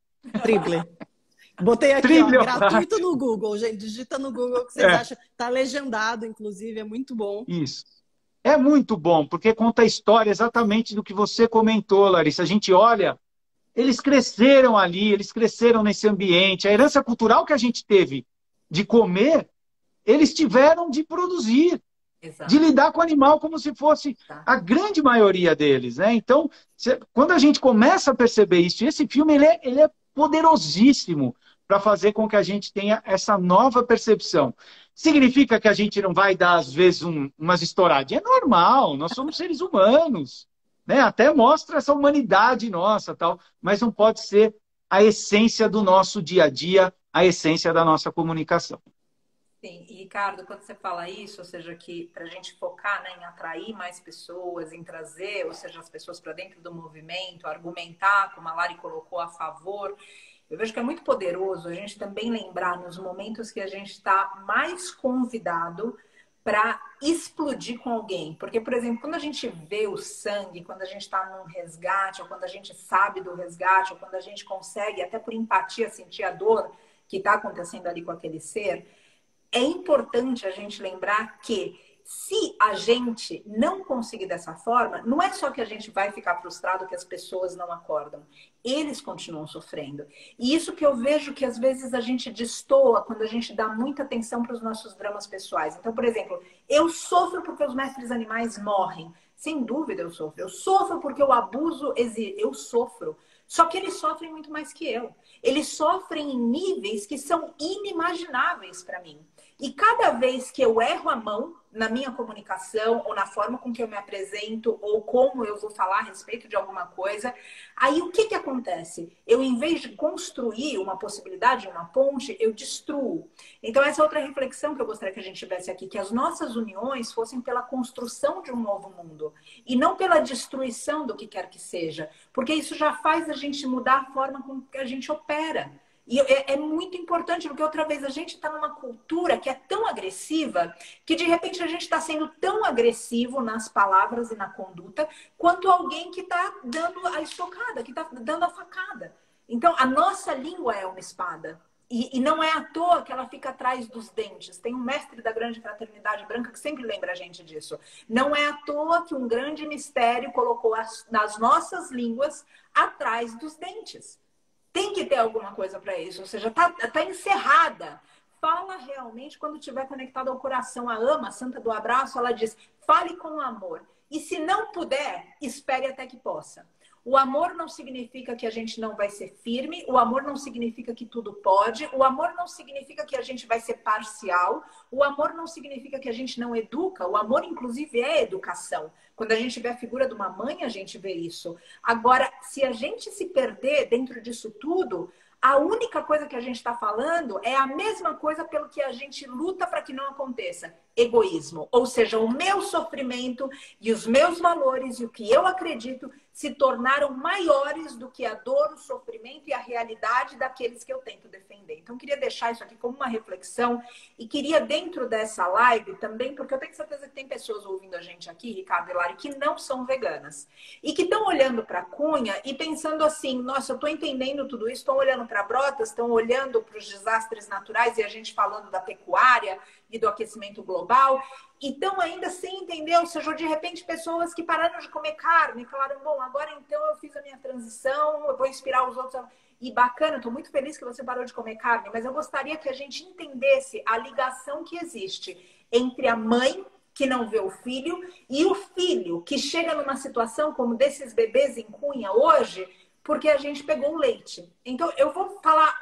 Botei aqui, Trible ó, gratuito no Google, gente. Digita no Google o que vocês acham. Tá legendado, inclusive, é muito bom. Isso. É muito bom, porque conta a história exatamente do que você comentou, Larissa. A gente olha, eles cresceram ali, eles cresceram nesse ambiente. A herança cultural que a gente teve de comer, eles tiveram de produzir. Exato. De lidar com o animal como se fosse a grande maioria deles, né? Então, quando a gente começa a perceber isso, esse filme ele é poderosíssimo para fazer com que a gente tenha essa nova percepção. Significa que a gente não vai dar, às vezes, umas estouradinhas? É normal, nós somos seres humanos, né? Até mostra essa humanidade nossa, tal, mas não pode ser a essência do nosso dia a dia, a essência da nossa comunicação. Sim, e Ricardo, quando você fala isso, ou seja, que para a gente focar, né, em atrair mais pessoas, em trazer, ou seja, as pessoas para dentro do movimento, argumentar, como a Lari colocou, a favor, eu vejo que é muito poderoso a gente também lembrar nos momentos que a gente está mais convidado para explodir com alguém. Porque, por exemplo, quando a gente vê o sangue, quando a gente está num resgate, ou quando a gente sabe do resgate, ou quando a gente consegue, até por empatia, sentir a dor que está acontecendo ali com aquele ser, é importante a gente lembrar que se a gente não conseguir dessa forma, não é só que a gente vai ficar frustrado que as pessoas não acordam. Eles continuam sofrendo. E isso que eu vejo que às vezes a gente destoa quando a gente dá muita atenção para os nossos dramas pessoais. Então, por exemplo, eu sofro porque os mestres animais morrem. Sem dúvida eu sofro. Eu sofro porque o abuso existe. Eu sofro. Só que eles sofrem muito mais que eu. Eles sofrem em níveis que são inimagináveis para mim. E cada vez que eu erro a mão na minha comunicação, ou na forma com que eu me apresento, ou como eu vou falar a respeito de alguma coisa, aí o que acontece? Eu, em vez de construir uma possibilidade, uma ponte, eu destruo. Então, essa é outra reflexão que eu gostaria que a gente tivesse aqui, que as nossas uniões fossem pela construção de um novo mundo, e não pela destruição do que quer que seja, porque isso já faz a gente mudar a forma com que a gente opera. E é muito importante, porque outra vez a gente está numa cultura que é tão agressiva que de repente a gente está sendo tão agressivo nas palavras e na conduta quanto alguém que está dando a estocada, que está dando a facada. Então, a nossa língua é uma espada. E não é à toa que ela fica atrás dos dentes. Tem um mestre da grande fraternidade branca que sempre lembra a gente disso. Não é à toa que um grande mistério colocou nas nossas línguas atrás dos dentes. Tem que ter alguma coisa para isso, ou seja, tá encerrada. Fala realmente quando estiver conectado ao coração. A Ama, a Santa do Abraço, ela diz, fale com amor. E se não puder, espere até que possa. O amor não significa que a gente não vai ser firme, o amor não significa que tudo pode, o amor não significa que a gente vai ser parcial, o amor não significa que a gente não educa, o amor, inclusive, é educação. Quando a gente vê a figura de uma mãe, a gente vê isso. Agora, se a gente se perder dentro disso tudo, a única coisa que a gente está falando é a mesma coisa pelo que a gente luta para que não aconteça. Egoísmo. Ou seja, o meu sofrimento e os meus valores e o que eu acredito se tornaram maiores do que a dor, o sofrimento e a realidade daqueles que eu tento defender. Então, eu queria deixar isso aqui como uma reflexão e queria, dentro dessa live também, porque eu tenho certeza que tem pessoas ouvindo a gente aqui, Ricardo e Lari, que não são veganas e que estão olhando para a Cunha e pensando assim, nossa, eu estou entendendo tudo isso, estão olhando para Brotas, estão olhando para os desastres naturais e a gente falando da pecuária e do aquecimento global, então ainda sem entender, ou seja, de repente pessoas que pararam de comer carne, falaram, bom, agora então eu fiz a minha transição, eu vou inspirar os outros. E bacana, estou muito feliz que você parou de comer carne, mas eu gostaria que a gente entendesse a ligação que existe entre a mãe que não vê o filho e o filho que chega numa situação como desses bebês em Cunha hoje, porque a gente pegou o leite. Então, eu vou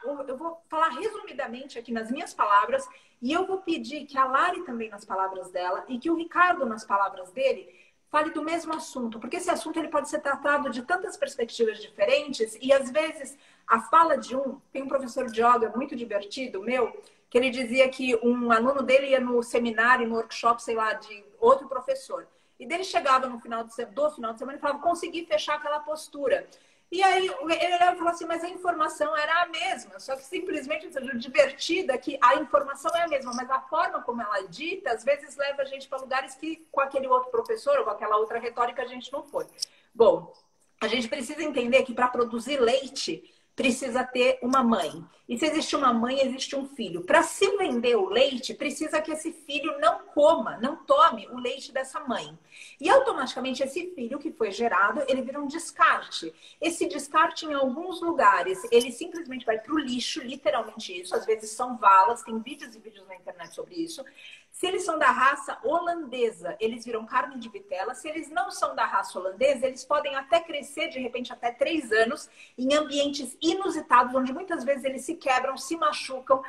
falar resumidamente aqui nas minhas palavras e eu vou pedir que a Lari também nas palavras dela e que o Ricardo nas palavras dele fale do mesmo assunto, porque esse assunto ele pode ser tratado de tantas perspectivas diferentes e às vezes a fala de tem um professor de yoga muito divertido meu, que ele dizia que um aluno dele ia no seminário, no workshop, sei lá, de outro professor. E dele chegava no final do final de semana e falava, consegui fechar aquela postura. E aí ele falou assim, mas a informação era a mesma, só que simplesmente, ou seja, divertida que a informação é a mesma, mas a forma como ela é dita, às vezes leva a gente para lugares que com aquele outro professor ou com aquela outra retórica a gente não foi. Bom, a gente precisa entender que para produzir leite precisa ter uma mãe. E se existe uma mãe, existe um filho. Para se vender o leite, precisa que esse filho não coma, não tome o leite dessa mãe. E automaticamente esse filho que foi gerado, ele vira um descarte. Esse descarte em alguns lugares, ele simplesmente vai para o lixo, literalmente isso. Às vezes são valas, tem vídeos e vídeos na internet sobre isso. Se eles são da raça holandesa, eles viram carne de vitela. Se eles não são da raça holandesa, eles podem até crescer, de repente, até 3 anos, em ambientes inusitados, onde muitas vezes eles se quebram, se machucam,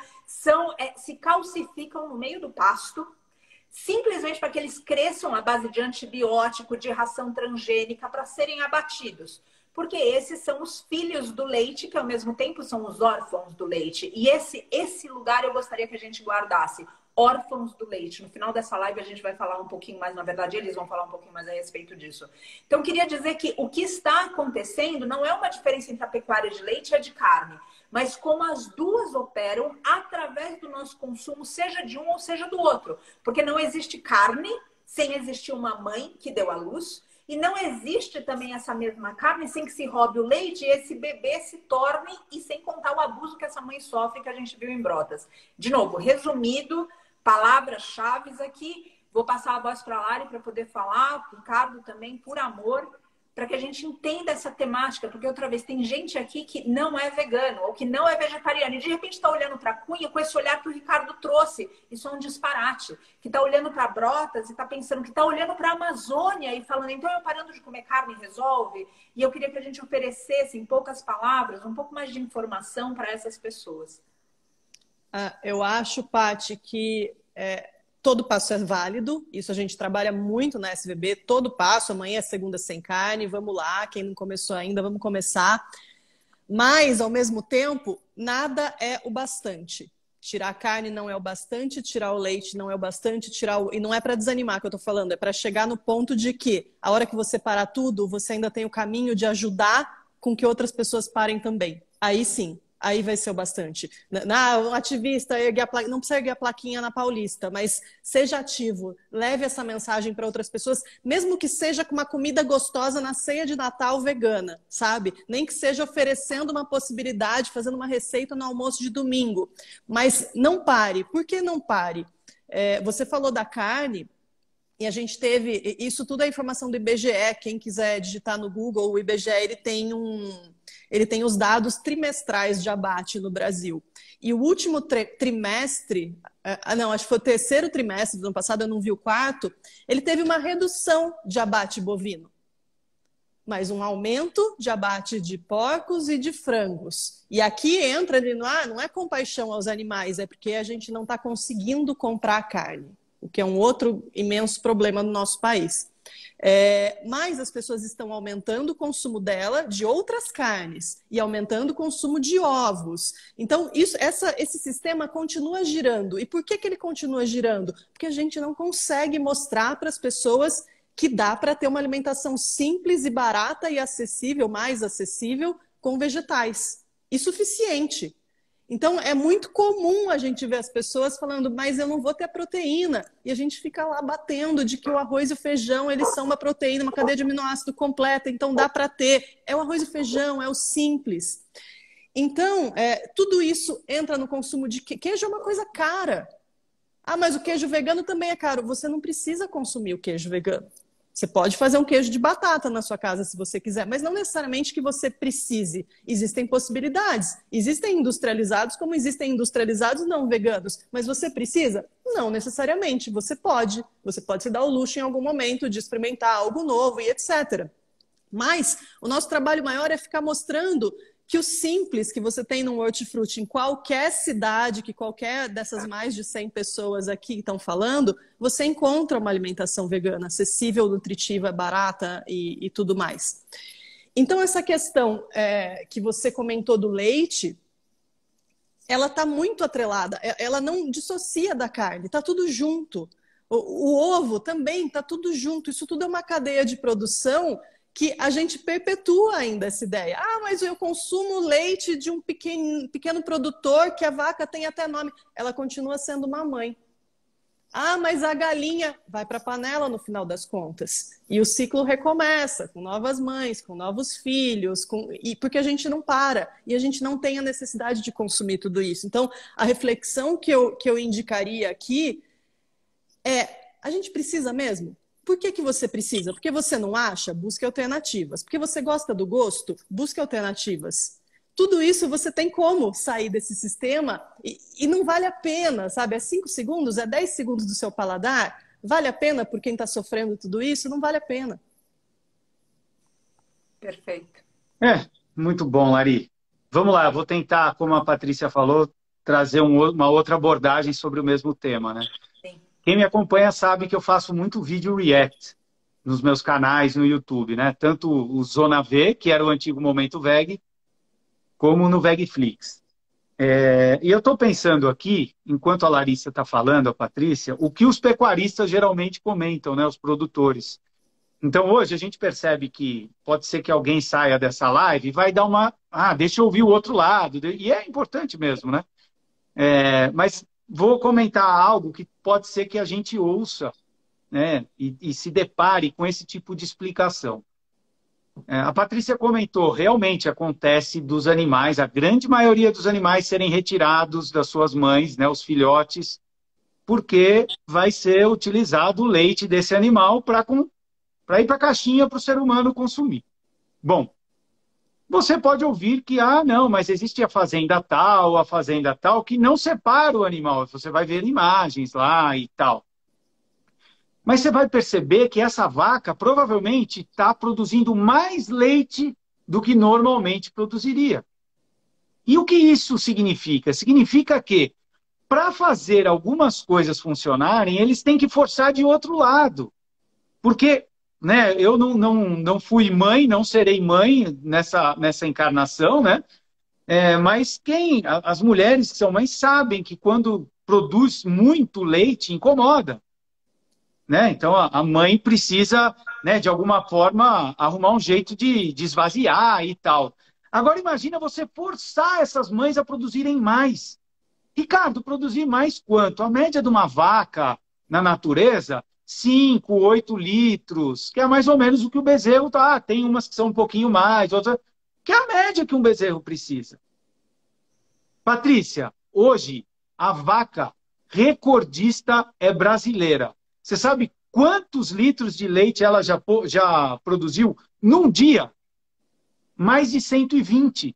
se calcificam no meio do pasto, simplesmente para que eles cresçam à base de antibiótico, de ração transgênica, para serem abatidos. Porque esses são os filhos do leite, que ao mesmo tempo são os órfãos do leite. E esse lugar eu gostaria que a gente guardasse. Órfãos do leite. No final dessa live a gente vai falar um pouquinho mais, na verdade eles vão falar um pouquinho mais a respeito disso. Então eu queria dizer que o que está acontecendo não é uma diferença entre a pecuária de leite e a de carne, mas como as duas operam através do nosso consumo, seja de um ou seja do outro. Porque não existe carne sem existir uma mãe que deu à luz, e não existe também essa mesma carne sem que se roube o leite e esse bebê se torne, e sem contar o abuso que essa mãe sofre, que a gente viu em Brotas. De novo, resumido, palavras-chave aqui. Vou passar a voz para a Lari para poder falar, o Ricardo também, por amor, para que a gente entenda essa temática, porque outra vez tem gente aqui que não é vegano ou que não é vegetariano e de repente está olhando para a Cunha com esse olhar que o Ricardo trouxe. Isso é um disparate. Que está olhando para Brotas e está pensando, que está olhando para a Amazônia e falando, então eu parando de comer carne resolve? E eu queria que a gente oferecesse, em poucas palavras, um pouco mais de informação para essas pessoas. Eu acho, Paty, que todo passo é válido. Isso a gente trabalha muito na SVB. Todo passo, amanhã é segunda sem carne, vamos lá. Quem não começou ainda, vamos começar. Mas, ao mesmo tempo, nada é o bastante. Tirar a carne não é o bastante, tirar o leite não é o bastante, E não é para desanimar que eu estou falando, é para chegar no ponto de que, a hora que você parar tudo, você ainda tem o caminho de ajudar com que outras pessoas parem também. Aí sim. Aí vai ser o bastante. Um ativista não precisa erguer a plaquinha na Paulista, mas seja ativo, leve essa mensagem para outras pessoas, mesmo que seja com uma comida gostosa na ceia de Natal vegana, sabe? Nem que seja oferecendo uma possibilidade, fazendo uma receita no almoço de domingo. Mas não pare. Por que não pare? Você falou da carne, e a gente teve... Isso tudo é informação do IBGE. Quem quiser digitar no Google, o IBGE ele tem os dados trimestrais de abate no Brasil. E o último trimestre, acho que foi o terceiro trimestre do ano passado, eu não vi o quarto, ele teve uma redução de abate bovino. Mas um aumento de abate de porcos e de frangos. E aqui entra, não é compaixão aos animais, é porque a gente não está conseguindo comprar carne, o que é um outro imenso problema no nosso país. Mas as pessoas estão aumentando o consumo de outras carnes e aumentando o consumo de ovos. Então, esse sistema continua girando. E por que ele continua girando? Porque a gente não consegue mostrar para as pessoas que dá para ter uma alimentação simples e barata e acessível, mais acessível, com vegetais. E suficiente. Então, é muito comum a gente ver as pessoas falando, mas eu não vou ter proteína. E a gente fica lá batendo de que o arroz e o feijão, eles são uma proteína, uma cadeia de aminoácido completa, então dá para ter. É o arroz e o feijão, é o simples. Então, tudo isso entra no consumo de queijo. É uma coisa cara. Mas o queijo vegano também é caro. Você não precisa consumir o queijo vegano. Você pode fazer um queijo de batata na sua casa se você quiser, mas não necessariamente que você precise. Existem possibilidades. Existem industrializados como existem industrializados não veganos. Mas você precisa? Não necessariamente. Você pode. Você pode se dar o luxo em algum momento de experimentar algo novo e etc. Mas o nosso trabalho maior é ficar mostrando que o simples que você tem no Hortifruti em qualquer cidade, que qualquer dessas mais de 100 pessoas aqui estão falando, você encontra uma alimentação vegana, acessível, nutritiva, barata e tudo mais. Então, essa questão que você comentou do leite, ela está muito atrelada, ela não dissocia da carne, está tudo junto. O ovo também está tudo junto, isso tudo é uma cadeia de produção que a gente perpetua ainda essa ideia. Ah, mas eu consumo leite de um pequeno produtor que a vaca tem até nome. Ela continua sendo uma mãe. Ah, mas a galinha vai para a panela no final das contas. E o ciclo recomeça com novas mães, com novos filhos, porque a gente não para. E a gente não tem a necessidade de consumir tudo isso. Então, a reflexão que eu indicaria aqui é: a gente precisa mesmo? Por que você precisa? Porque você não acha? Busque alternativas. Porque você gosta do gosto? Busque alternativas. Tudo isso você tem como sair desse sistema e não vale a pena, sabe? É 5 segundos, é 10 segundos do seu paladar. Vale a pena por quem está sofrendo tudo isso? Não vale a pena. Perfeito. Muito bom, Lari. Vamos lá, eu vou tentar, como a Patrícia falou, trazer uma outra abordagem sobre o mesmo tema, né? Sim. Quem me acompanha sabe que eu faço muito vídeo react nos meus canais no YouTube, né? Tanto o Zona V, que era o antigo Momento Veg, como no Vegflix. E eu estou pensando aqui, enquanto a Larissa está falando, a Patrícia, o que os pecuaristas geralmente comentam, né? Os produtores. Então, hoje, a gente percebe que pode ser que alguém saia dessa live e vai dar uma... Ah, deixa eu ouvir o outro lado. E é importante mesmo, né? Mas vou comentar algo que pode ser que a gente ouça, né? E se depare com esse tipo de explicação. A Patrícia comentou, realmente acontece dos animais, a grande maioria dos animais serem retirados das suas mães, né, os filhotes, porque vai ser utilizado o leite desse animal para ir para a caixinha para o ser humano consumir. Bom, você pode ouvir que, não, mas existe a fazenda tal, que não separa o animal, você vai ver imagens lá e tal. Mas você vai perceber que essa vaca provavelmente está produzindo mais leite do que normalmente produziria. E o que isso significa? Significa que, para fazer algumas coisas funcionarem, eles têm que forçar de outro lado. Porque, né, eu não fui mãe, não serei mãe nessa encarnação, né? Mas as mulheres que são mães sabem que quando produz muito leite, incomoda. Né? Então, a mãe precisa, né, de alguma forma, arrumar um jeito de esvaziar e tal. Agora, imagina você forçar essas mães a produzirem mais. Ricardo, produzir mais quanto? A média de uma vaca na natureza, 5, 8 litros, que é mais ou menos o que o bezerro tá. Tem umas que são um pouquinho mais, outras... que é a média que um bezerro precisa. Patrícia, hoje, a vaca recordista é brasileira. Você sabe quantos litros de leite ela já produziu num dia? Mais de 120.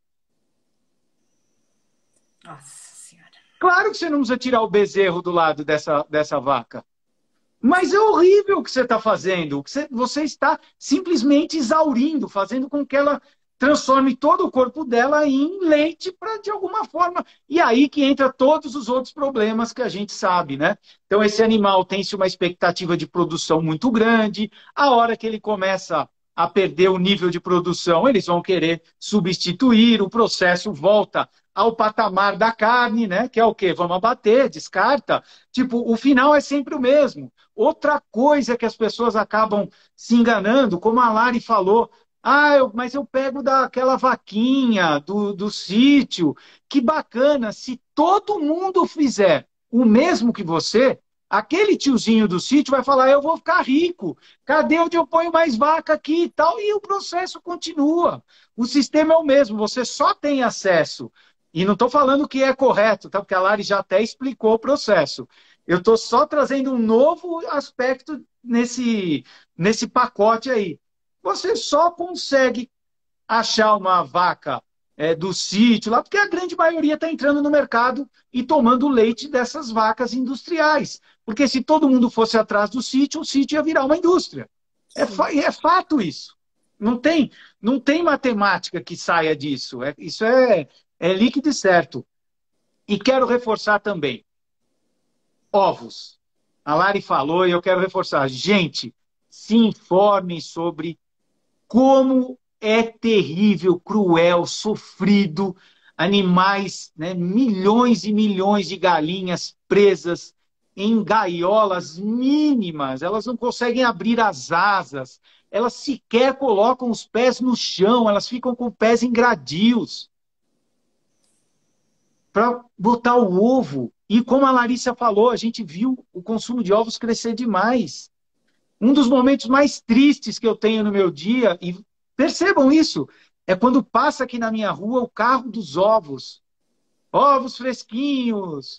Nossa Senhora. Claro que você não precisa tirar o bezerro do lado dessa vaca. Mas é horrível o que você está fazendo. Você está simplesmente exaurindo, fazendo com que ela transforme todo o corpo dela em leite para, de alguma forma... E aí que entra todos os outros problemas que a gente sabe, né? Então, esse animal tem-se uma expectativa de produção muito grande. A hora que ele começa a perder o nível de produção, eles vão querer substituir, o processo volta ao patamar da carne, né? Que é o quê? Vamos abater, descarta. Tipo, o final é sempre o mesmo. Outra coisa que as pessoas acabam se enganando, como a Lari falou, mas eu pego daquela vaquinha do sítio. Que bacana, se todo mundo fizer o mesmo que você, aquele tiozinho do sítio vai falar, eu vou ficar rico, cadê onde eu ponho mais vaca aqui e tal? E o processo continua. O sistema é o mesmo, você só tem acesso. E não estou falando que é correto, tá? Porque a Lari já até explicou o processo. Eu estou só trazendo um novo aspecto nesse pacote aí. Você só consegue achar uma vaca do sítio lá, porque a grande maioria está entrando no mercado e tomando leite dessas vacas industriais. Porque se todo mundo fosse atrás do sítio, o sítio ia virar uma indústria. É fato isso. Não tem matemática que saia disso. Isso é líquido e certo. E quero reforçar também. Ovos. A Lari falou e eu quero reforçar. Gente, se informem sobre como é terrível, cruel, sofrido, animais, né, milhões e milhões de galinhas presas em gaiolas mínimas, elas não conseguem abrir as asas, elas sequer colocam os pés no chão, elas ficam com os pés em gradios para botar o ovo. E como a Larissa falou, a gente viu o consumo de ovos crescer demais. Um dos momentos mais tristes que eu tenho no meu dia, e percebam isso, é quando passa aqui na minha rua o carro dos ovos. Ovos fresquinhos,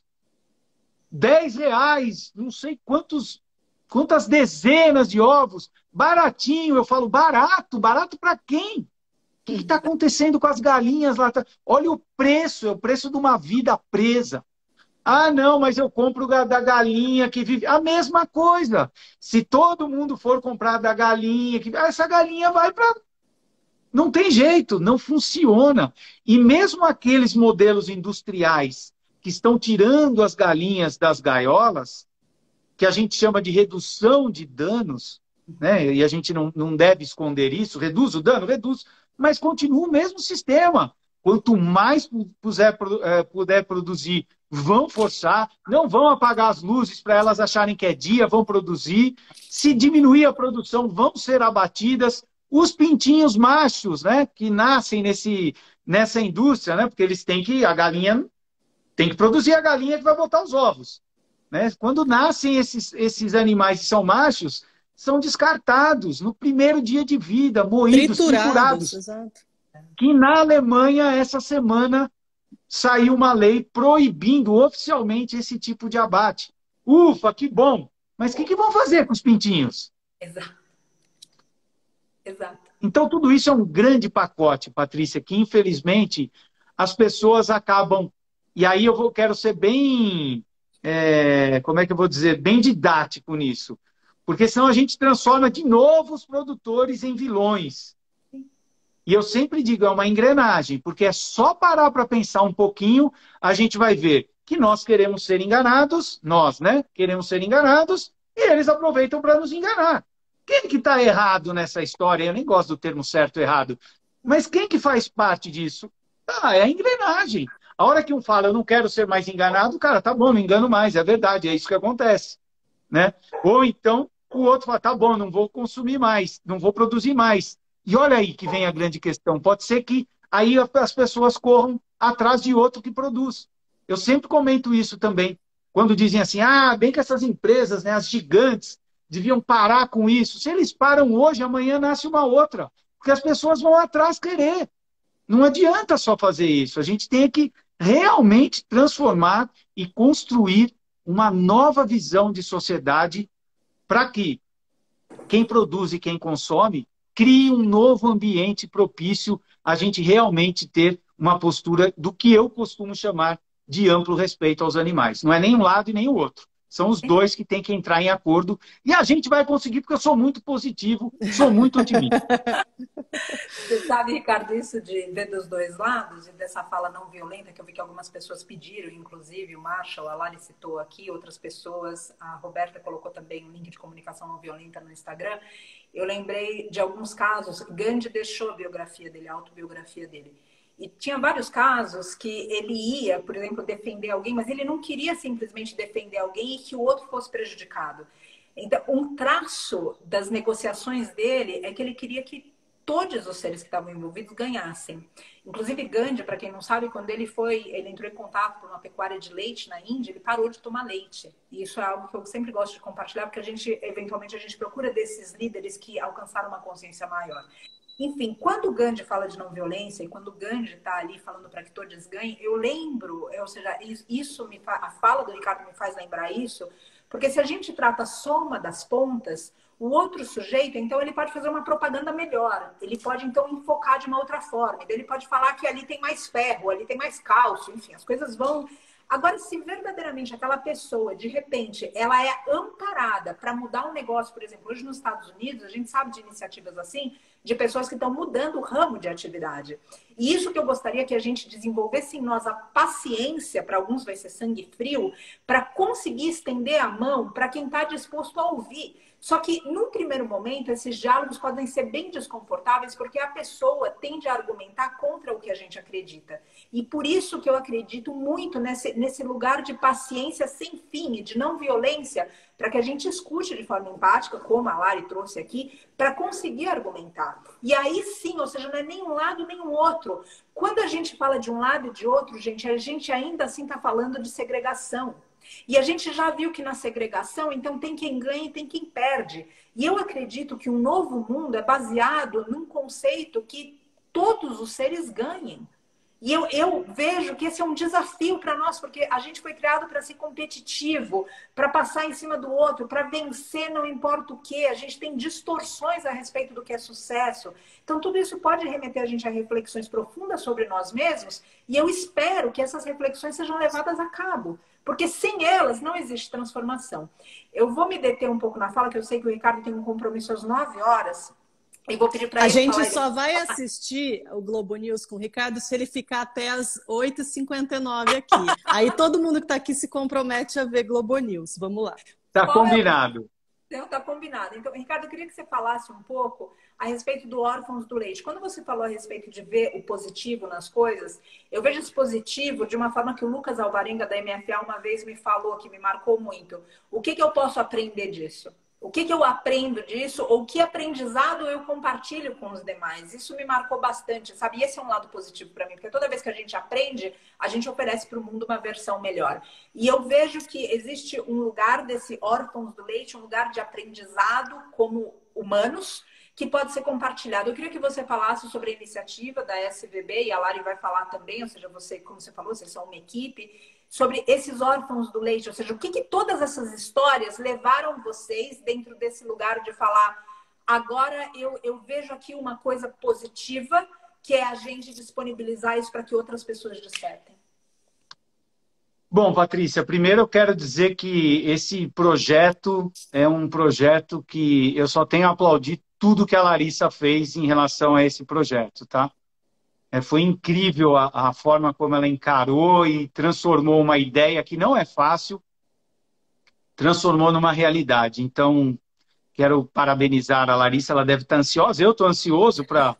R$ 10, não sei quantas dezenas de ovos, baratinho. Eu falo, barato? Barato para quem? O que está acontecendo com as galinhas lá? Olha o preço, é o preço de uma vida presa. Ah, não, mas eu compro da galinha que vive. A mesma coisa. Se todo mundo for comprar da galinha, essa galinha vai para... Não tem jeito, não funciona. E mesmo aqueles modelos industriais que estão tirando as galinhas das gaiolas, que a gente chama de redução de danos, né? E a gente não deve esconder isso, reduz o dano, reduz, mas continua o mesmo sistema. Quanto mais puder produzir, vão forçar, não vão apagar as luzes para elas acharem que é dia, vão produzir. Se diminuir a produção, vão ser abatidas. Os pintinhos machos, né, que nascem nessa indústria, né, porque eles têm que, a galinha tem que produzir a galinha que vai botar os ovos. Né? Quando nascem esses animais que são machos, são descartados no primeiro dia de vida, moídos, triturados. Exato. Que na Alemanha, essa semana, saiu uma lei proibindo oficialmente esse tipo de abate. Ufa, que bom! Mas o que vão fazer com os pintinhos? Exato. Exato. Então, tudo isso é um grande pacote, Patrícia, que infelizmente as pessoas acabam... E aí quero ser bem... como é que eu vou dizer? Bem didático nisso. Porque senão a gente transforma de novo os produtores em vilões. E eu sempre digo, é uma engrenagem, porque é só parar para pensar um pouquinho, a gente vai ver que nós queremos ser enganados, nós, né? Queremos ser enganados, e eles aproveitam para nos enganar. Quem que está errado nessa história? Eu nem gosto do termo certo e errado. Mas quem que faz parte disso? É a engrenagem. A hora que um fala, eu não quero ser mais enganado, cara, tá bom, não engano mais, é verdade, é isso que acontece. Né? Ou então, o outro fala, tá bom, não vou consumir mais, não vou produzir mais. E olha aí que vem a grande questão. Pode ser que aí as pessoas corram atrás de outro que produz. Eu sempre comento isso também. Quando dizem assim, bem que essas empresas, né, as gigantes, deviam parar com isso. Se eles param hoje, amanhã nasce uma outra. Porque as pessoas vão atrás querer. Não adianta só fazer isso. A gente tem que realmente transformar e construir uma nova visão de sociedade para que quem produz e quem consome crie um novo ambiente propício a gente realmente ter uma postura do que eu costumo chamar de amplo respeito aos animais. Não é nem um lado e nem o outro. São os dois que têm que entrar em acordo. E a gente vai conseguir, porque eu sou muito positivo, sou muito otimista. Você sabe, Ricardo, isso de ver dos dois lados e dessa fala não violenta, que eu vi que algumas pessoas pediram, inclusive o Marshall, a Lali citou aqui, outras pessoas, a Roberta colocou também um link de comunicação não violenta no Instagram. Eu lembrei de alguns casos, Gandhi deixou a biografia dele, a autobiografia dele. E tinha vários casos que ele ia, por exemplo, defender alguém, mas ele não queria simplesmente defender alguém e que o outro fosse prejudicado. Então, um traço das negociações dele é que ele queria que todos os seres que estavam envolvidos ganhassem. Inclusive, Gandhi, para quem não sabe, quando ele entrou em contato com uma pecuária de leite na Índia, ele parou de tomar leite. E isso é algo que eu sempre gosto de compartilhar, porque eventualmente, a gente procura desses líderes que alcançaram uma consciência maior. Enfim, quando o Gandhi fala de não violência e quando o Gandhi está ali falando para que todos ganhem, eu lembro, ou seja, a fala do Ricardo me faz lembrar isso, porque se a gente trata só uma das pontas, o outro sujeito, então, ele pode fazer uma propaganda melhor, ele pode, então, enfocar de uma outra forma, ele pode falar que ali tem mais ferro, ali tem mais cálcio, enfim, as coisas vão... Agora, se verdadeiramente aquela pessoa, de repente, ela é amparada para mudar um negócio, por exemplo, hoje nos Estados Unidos, a gente sabe de iniciativas assim, de pessoas que estão mudando o ramo de atividade. E isso que eu gostaria que a gente desenvolvesse em nós a paciência, para alguns vai ser sangue frio, para conseguir estender a mão para quem está disposto a ouvir. Só que, num primeiro momento, esses diálogos podem ser bem desconfortáveis porque a pessoa tende a argumentar contra o que a gente acredita. E por isso que eu acredito muito nesse lugar de paciência sem fim e de não violência para que a gente escute de forma empática, como a Lari trouxe aqui, para conseguir argumentar. E aí sim, ou seja, não é nem um lado nem o outro. Quando a gente fala de um lado e de outro, gente, a gente ainda assim está falando de segregação. E a gente já viu que na segregação, então, tem quem ganha e tem quem perde. E eu acredito que um novo mundo é baseado num conceito que todos os seres ganhem. E eu vejo que esse é um desafio para nós, porque a gente foi criado para ser competitivo, para passar em cima do outro, para vencer não importa o quê. A gente tem distorções a respeito do que é sucesso. Então, tudo isso pode remeter a gente a reflexões profundas sobre nós mesmos, e eu espero que essas reflexões sejam levadas a cabo, porque sem elas não existe transformação. Eu vou me deter um pouco na fala, que eu sei que o Ricardo tem um compromisso às 9 horas, e vou pedir para ele A gente falar. só vai assistir o Globo News com o Ricardo se ele ficar até as 8h59 aqui. Aí todo mundo que está aqui se compromete a ver Globo News. Vamos lá. Tá combinado. Então, tá combinado. Então, Ricardo, eu queria que você falasse um pouco a respeito do Órfãos do Leite. Quando você falou a respeito de ver o positivo nas coisas, eu vejo esse positivo de uma forma que o Lucas Alvarenga, da MFA, uma vez me falou, que me marcou muito. O que eu posso aprender disso? O que eu aprendo disso? Ou que aprendizado eu compartilho com os demais? Isso me marcou bastante, sabe? E esse é um lado positivo para mim, porque toda vez que a gente aprende, a gente oferece para o mundo uma versão melhor. E eu vejo que existe um lugar desse Órfãos do Leite, um lugar de aprendizado como humanos, que pode ser compartilhado. Eu queria que você falasse sobre a iniciativa da SVB, e a Lari vai falar também, ou seja, você, como você falou, vocês são uma equipe, sobre esses órfãos do leite, ou seja, o que todas essas histórias levaram vocês dentro desse lugar de falar, agora eu vejo aqui uma coisa positiva, que é a gente disponibilizar isso para que outras pessoas despertem. Bom, Patrícia, primeiro eu quero dizer que esse projeto é um projeto que eu só tenho a aplaudir tudo que a Larissa fez em relação a esse projeto, tá? Foi incrível a forma como ela encarou e transformou uma ideia que não é fácil, transformou numa realidade. Então, quero parabenizar a Larissa, ela deve estar ansiosa. Eu estou ansioso para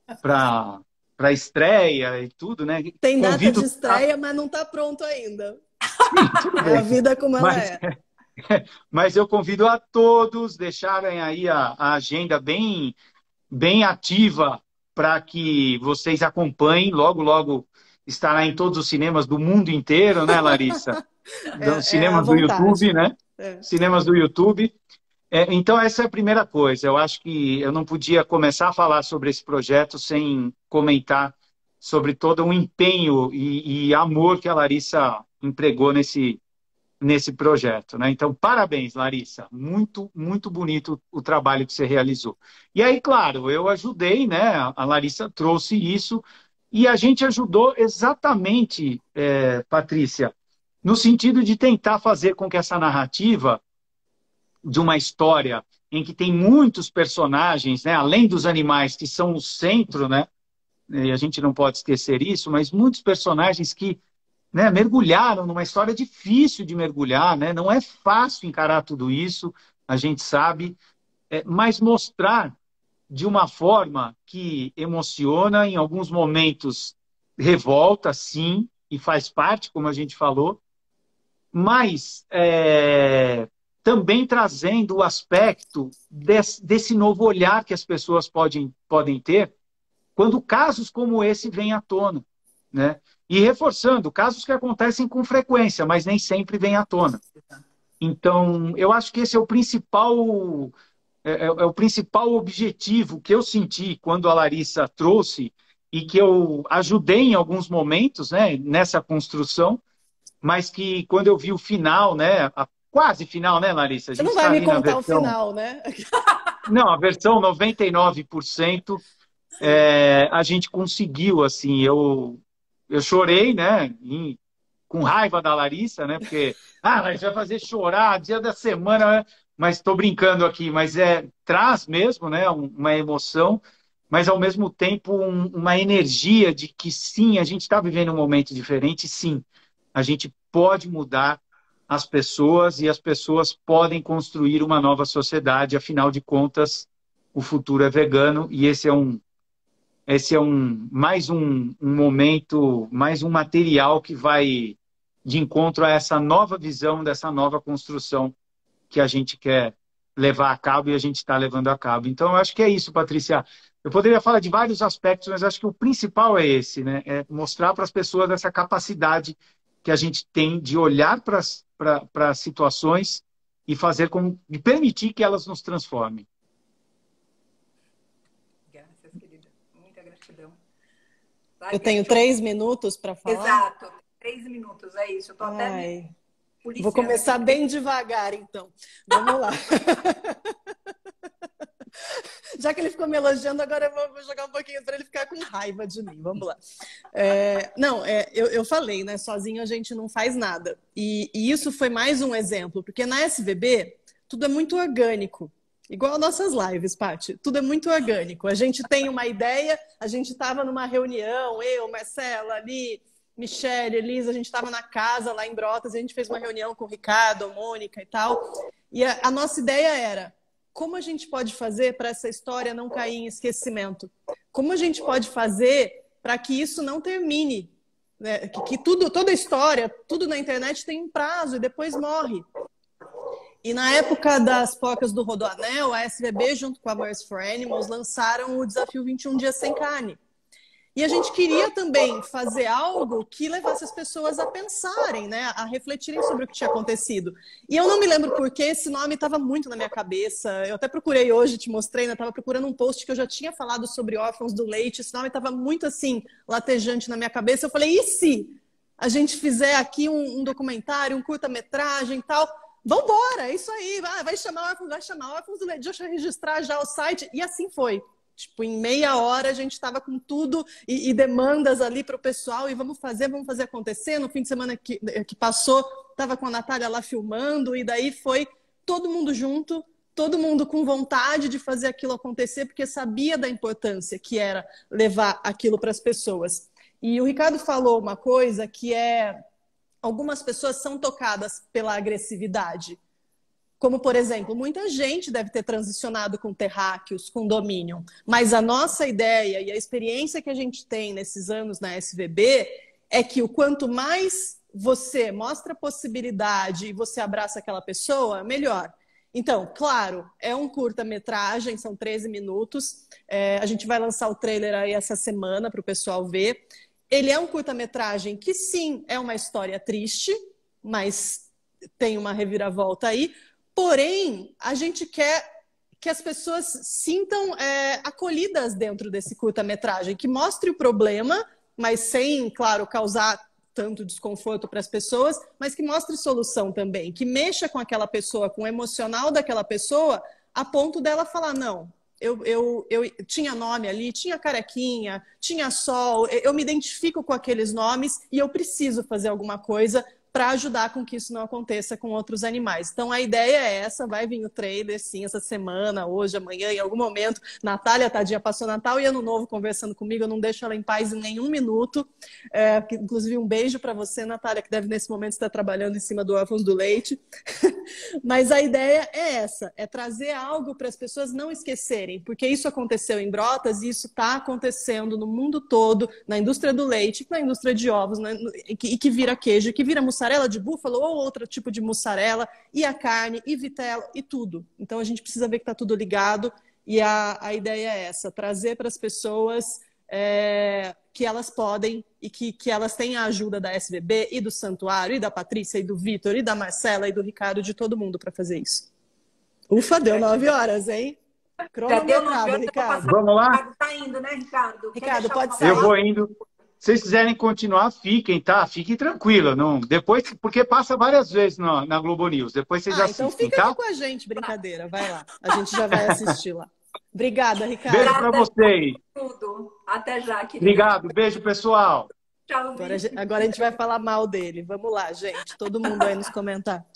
a estreia e tudo, né? Tem data de estreia, mas não está pronto ainda. Tudo bem. É a vida como ela é. Mas eu convido a todos deixarem aí a agenda bem ativa, para que vocês acompanhem. Logo, logo estará em todos os cinemas do mundo inteiro, né, Larissa? Cinemas do YouTube, né? Cinemas do YouTube. Então, essa é a primeira coisa. Eu acho que eu não podia começar a falar sobre esse projeto sem comentar sobre todo o empenho e amor que a Larissa empregou nesse projeto, né? Então, parabéns, Larissa. Muito, muito bonito o trabalho que você realizou. E aí, claro, eu ajudei, né? A Larissa trouxe isso e a gente ajudou exatamente, Patrícia, no sentido de tentar fazer com que essa narrativa de uma história em que tem muitos personagens, né? Além dos animais que são o centro, né? E a gente não pode esquecer isso, mas muitos personagens que, né, mergulharam numa história difícil de mergulhar, né? Não é fácil encarar tudo isso, a gente sabe, mas mostrar de uma forma que emociona, em alguns momentos revolta, sim, e faz parte, como a gente falou, mas também trazendo o aspecto desse novo olhar que as pessoas podem ter quando casos como esse vêm à tona, né? E reforçando, casos que acontecem com frequência, mas nem sempre vêm à tona. Então, eu acho que esse é o principal, o principal objetivo que eu senti quando a Larissa trouxe e que eu ajudei em alguns momentos, né, nessa construção, mas que quando eu vi o final, né, quase final, né, Larissa? Você não vai me contar o final, né? Não, a versão 99%, a gente conseguiu, assim, eu chorei, né, com raiva da Larissa, né, porque, mas vai fazer chorar, dia da semana, né? Mas estou brincando aqui, mas traz mesmo, né, uma emoção, mas ao mesmo tempo uma energia de que sim, a gente está vivendo um momento diferente, sim, a gente pode mudar as pessoas e as pessoas podem construir uma nova sociedade, afinal de contas, o futuro é vegano e esse é mais um momento, mais um material que vai de encontro a essa nova visão, dessa nova construção que a gente quer levar a cabo e a gente está levando a cabo. Então, eu acho que é isso, Patrícia. Eu poderia falar de vários aspectos, mas acho que o principal é esse, né? É mostrar para as pessoas essa capacidade que a gente tem de olhar para as situações e fazer como, de permitir que elas nos transformem. Graças, querida. Muita gratidão. Eu tenho 3 minutos para falar? Exato. 3 minutos, é isso. Eu tô até vou começar bem devagar, então. Vamos lá. Já que ele ficou me elogiando, agora eu vou jogar um pouquinho para ele ficar com raiva de mim. Vamos lá. Eu falei, né? Sozinho a gente não faz nada. E isso foi mais um exemplo, porque na SVB tudo é muito orgânico. Igual nossas lives, Paty. Tudo é muito orgânico. A gente tem uma ideia, a gente estava numa reunião, eu, Marcela, ali, Michelle, Elisa, a gente estava na casa lá em Brotas, a gente fez uma reunião com o Ricardo, a Mônica e tal. E a nossa ideia era: como a gente pode fazer para essa história não cair em esquecimento? Como a gente pode fazer para que isso não termine? Né? Que toda história, tudo na internet tem um prazo e depois morre. E na época das Pocas do Rodoanel, a SVB, junto com a Birds for Animals, lançaram o desafio 21 Dias Sem Carne. E a gente queria também fazer algo que levasse as pessoas a pensarem, né? A refletirem sobre o que tinha acontecido. E eu não me lembro porque esse nome estava muito na minha cabeça. Eu até procurei hoje, te mostrei, né? Estava procurando um post que eu já tinha falado sobre órfãos do leite. Esse nome estava muito assim, latejante na minha cabeça. Eu falei, e se a gente fizer aqui um documentário, um curta-metragem e tal? Vambora, é isso aí. Vai chamar órfãos do leite. Deixa eu registrar já o site. E assim foi. Tipo, em meia hora a gente estava com tudo e demandas ali para o pessoal e vamos fazer acontecer. No fim de semana que passou, estava com a Natália lá filmando e daí foi todo mundo junto, todo mundo com vontade de fazer aquilo acontecer, porque sabia da importância que era levar aquilo para as pessoas. E o Ricardo falou uma coisa que é: algumas pessoas são tocadas pela agressividade. Como, por exemplo, muita gente deve ter transicionado com terráqueos, com Dominion. Mas a nossa ideia e a experiência que a gente tem nesses anos na SVB é que o quanto mais você mostra possibilidade e você abraça aquela pessoa, melhor. Então, claro, é um curta-metragem, são 13 minutos. A gente vai lançar o trailer aí essa semana para o pessoal ver. Ele é um curta-metragem que, sim, é uma história triste, mas tem uma reviravolta aí. Porém, a gente quer que as pessoas sintam acolhidas dentro desse curta-metragem, que mostre o problema, mas sem, claro, causar tanto desconforto para as pessoas, mas que mostre solução também, que mexa com aquela pessoa, com o emocional daquela pessoa, a ponto dela falar: não, eu tinha nome ali, tinha carequinha, tinha sol, eu me identifico com aqueles nomes e eu preciso fazer alguma coisa para ajudar com que isso não aconteça com outros animais. Então, a ideia é essa, vai vir o trailer, sim, essa semana, hoje, amanhã, em algum momento. Natália, tadinha, passou Natal e Ano Novo conversando comigo, eu não deixo ela em paz em nenhum minuto. Inclusive, um beijo para você, Natália, que deve, nesse momento, estar trabalhando em cima do Órfãos do Leite. Mas a ideia é essa, é trazer algo para as pessoas não esquecerem, porque isso aconteceu em Brotas e isso está acontecendo no mundo todo, na indústria do leite, na indústria de ovos, né, e que vira queijo, que vira mussarela de búfalo ou outro tipo de mussarela, e a carne, e vitela, e tudo. Então a gente precisa ver que está tudo ligado, e a ideia é essa, trazer para as pessoas que elas podem e que elas têm a ajuda da SVB e do Santuário, e da Patrícia, e do Vitor, e da Marcela, e do Ricardo, de todo mundo para fazer isso. Ufa, deu 9 horas, hein? Já deu 9 horas, Ricardo. Vamos lá? Ricardo tá indo, né, Ricardo? Ricardo, pode sair. Eu vou indo. Se vocês quiserem continuar, fiquem, tá? Fiquem tranquilo. Não... Depois, porque passa várias vezes na Globo News. Depois vocês assistem, então fica tá? aqui com a gente, brincadeira. Vai lá. A gente já vai assistir lá. Obrigada, Ricardo. Beijo para vocês. Tudo. Até já, querida. Obrigado. Beijo, pessoal. Tchau, agora a gente vai falar mal dele. Vamos lá, gente. Todo mundo aí nos comentários.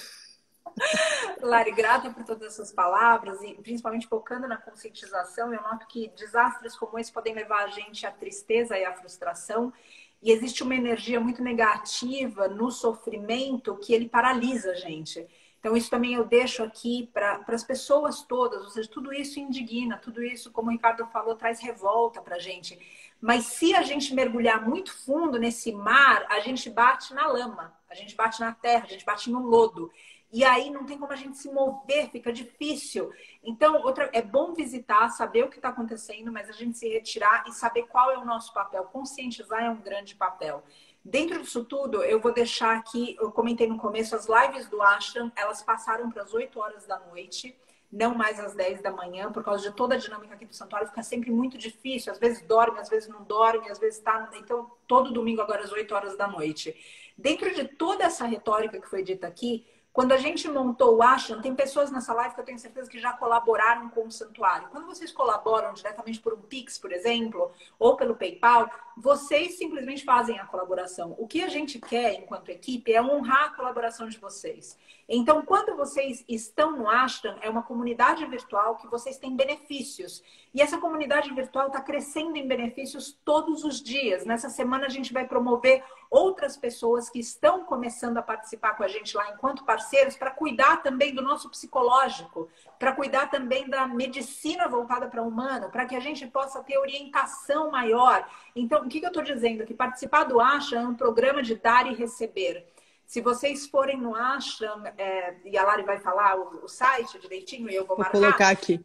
Lari, grata por todas essas palavras e principalmente focando na conscientização. Eu noto que desastres como esse podem levar a gente à tristeza e à frustração, e existe uma energia muito negativa no sofrimento que ele paralisa a gente. Então isso também eu deixo aqui para as pessoas todas, ou seja, tudo isso indigna, tudo isso, como o Ricardo falou, traz revolta para a gente. Mas se a gente mergulhar muito fundo nesse mar, a gente bate na lama, a gente bate na terra, a gente bate no lodo. E aí não tem como a gente se mover, fica difícil. Então, é bom visitar, saber o que está acontecendo, mas a gente se retirar e saber qual é o nosso papel. Conscientizar é um grande papel. Dentro disso tudo, eu vou deixar aqui, eu comentei no começo, as lives do Ashram, elas passaram para as 8 horas da noite, não mais às 10 da manhã, por causa de toda a dinâmica aqui do santuário, fica sempre muito difícil. Às vezes dorme, às vezes não dorme, às vezes tá... Então, todo domingo agora às 8 horas da noite. Dentro de toda essa retórica que foi dita aqui, quando a gente montou o Ashram, tem pessoas nessa live que eu tenho certeza que já colaboraram com o santuário. Quando vocês colaboram diretamente por um Pix, por exemplo, ou pelo PayPal, vocês simplesmente fazem a colaboração. O que a gente quer, enquanto equipe, é honrar a colaboração de vocês. Então, quando vocês estão no Ashram, é uma comunidade virtual que vocês têm benefícios. E essa comunidade virtual está crescendo em benefícios todos os dias. Nessa semana, a gente vai promover outras pessoas que estão começando a participar com a gente lá enquanto parceiros para cuidar também do nosso psicológico, para cuidar também da medicina voltada para o humano, para que a gente possa ter orientação maior. Então, o que eu estou dizendo? Que participar do Ashram é um programa de dar e receber. Se vocês forem no Ashram, e a Lari vai falar o site direitinho e eu vou marcar. Vou colocar aqui.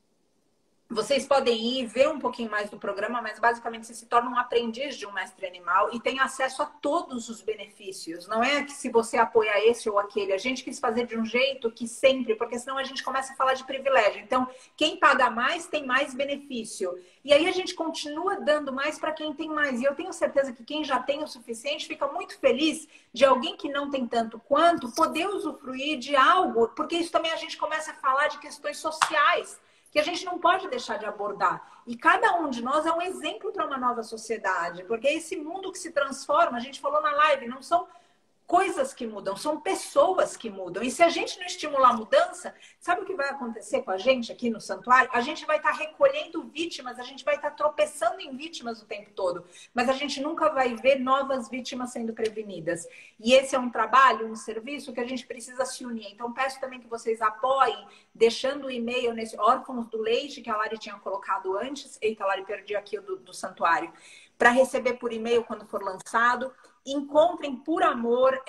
Vocês podem ir ver um pouquinho mais do programa, mas basicamente você se torna um aprendiz de um mestre animal e tem acesso a todos os benefícios. Não é que se você apoia esse ou aquele. A gente quis fazer de um jeito que sempre, porque senão a gente começa a falar de privilégio. Então, quem paga mais tem mais benefício. E aí a gente continua dando mais para quem tem mais. E eu tenho certeza que quem já tem o suficiente fica muito feliz de alguém que não tem tanto quanto poder usufruir de algo, porque isso também a gente começa a falar de questões sociais, que a gente não pode deixar de abordar. E cada um de nós é um exemplo para uma nova sociedade, porque esse mundo que se transforma, a gente falou na live, não são coisas que mudam, são pessoas que mudam. E se a gente não estimular a mudança, sabe o que vai acontecer com a gente aqui no santuário? A gente vai estar recolhendo vítimas, a gente vai estar tropeçando em vítimas o tempo todo, mas a gente nunca vai ver novas vítimas sendo prevenidas. E esse é um trabalho, um serviço que a gente precisa se unir. Então, peço também que vocês apoiem, deixando o e-mail nesse Órfãos do Leite, que a Lari tinha colocado antes. Eita, Lari, perdi aqui o do santuário. Para receber por e-mail quando for lançado. Encontrem por amor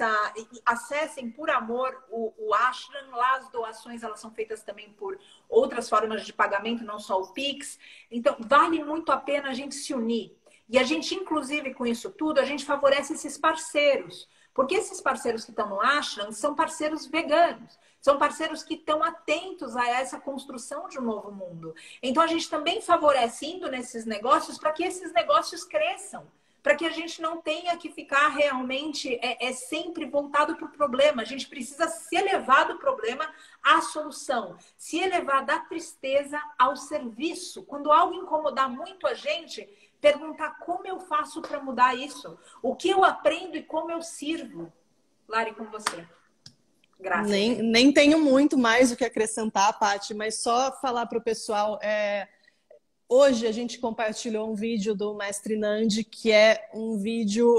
acessem por amor o Ashram. Lá as doações elas são feitas também por outras formas de pagamento, não só o Pix. Então, vale muito a pena a gente se unir. E a gente, inclusive, com isso tudo, a gente favorece esses parceiros. Porque esses parceiros que estão no Ashram são parceiros veganos. São parceiros que estão atentos a essa construção de um novo mundo. Então, a gente também favorece indo nesses negócios para que esses negócios cresçam. Para que a gente não tenha que ficar realmente sempre voltado para o problema. A gente precisa se elevar do problema à solução. Se elevar da tristeza ao serviço. Quando algo incomodar muito a gente, perguntar como eu faço para mudar isso. O que eu aprendo e como eu sirvo. Lari, com você. Graças. Nem tenho muito mais o que acrescentar, Paty, mas só falar para o pessoal... Hoje a gente compartilhou um vídeo do Mestre Nandi, que é um vídeo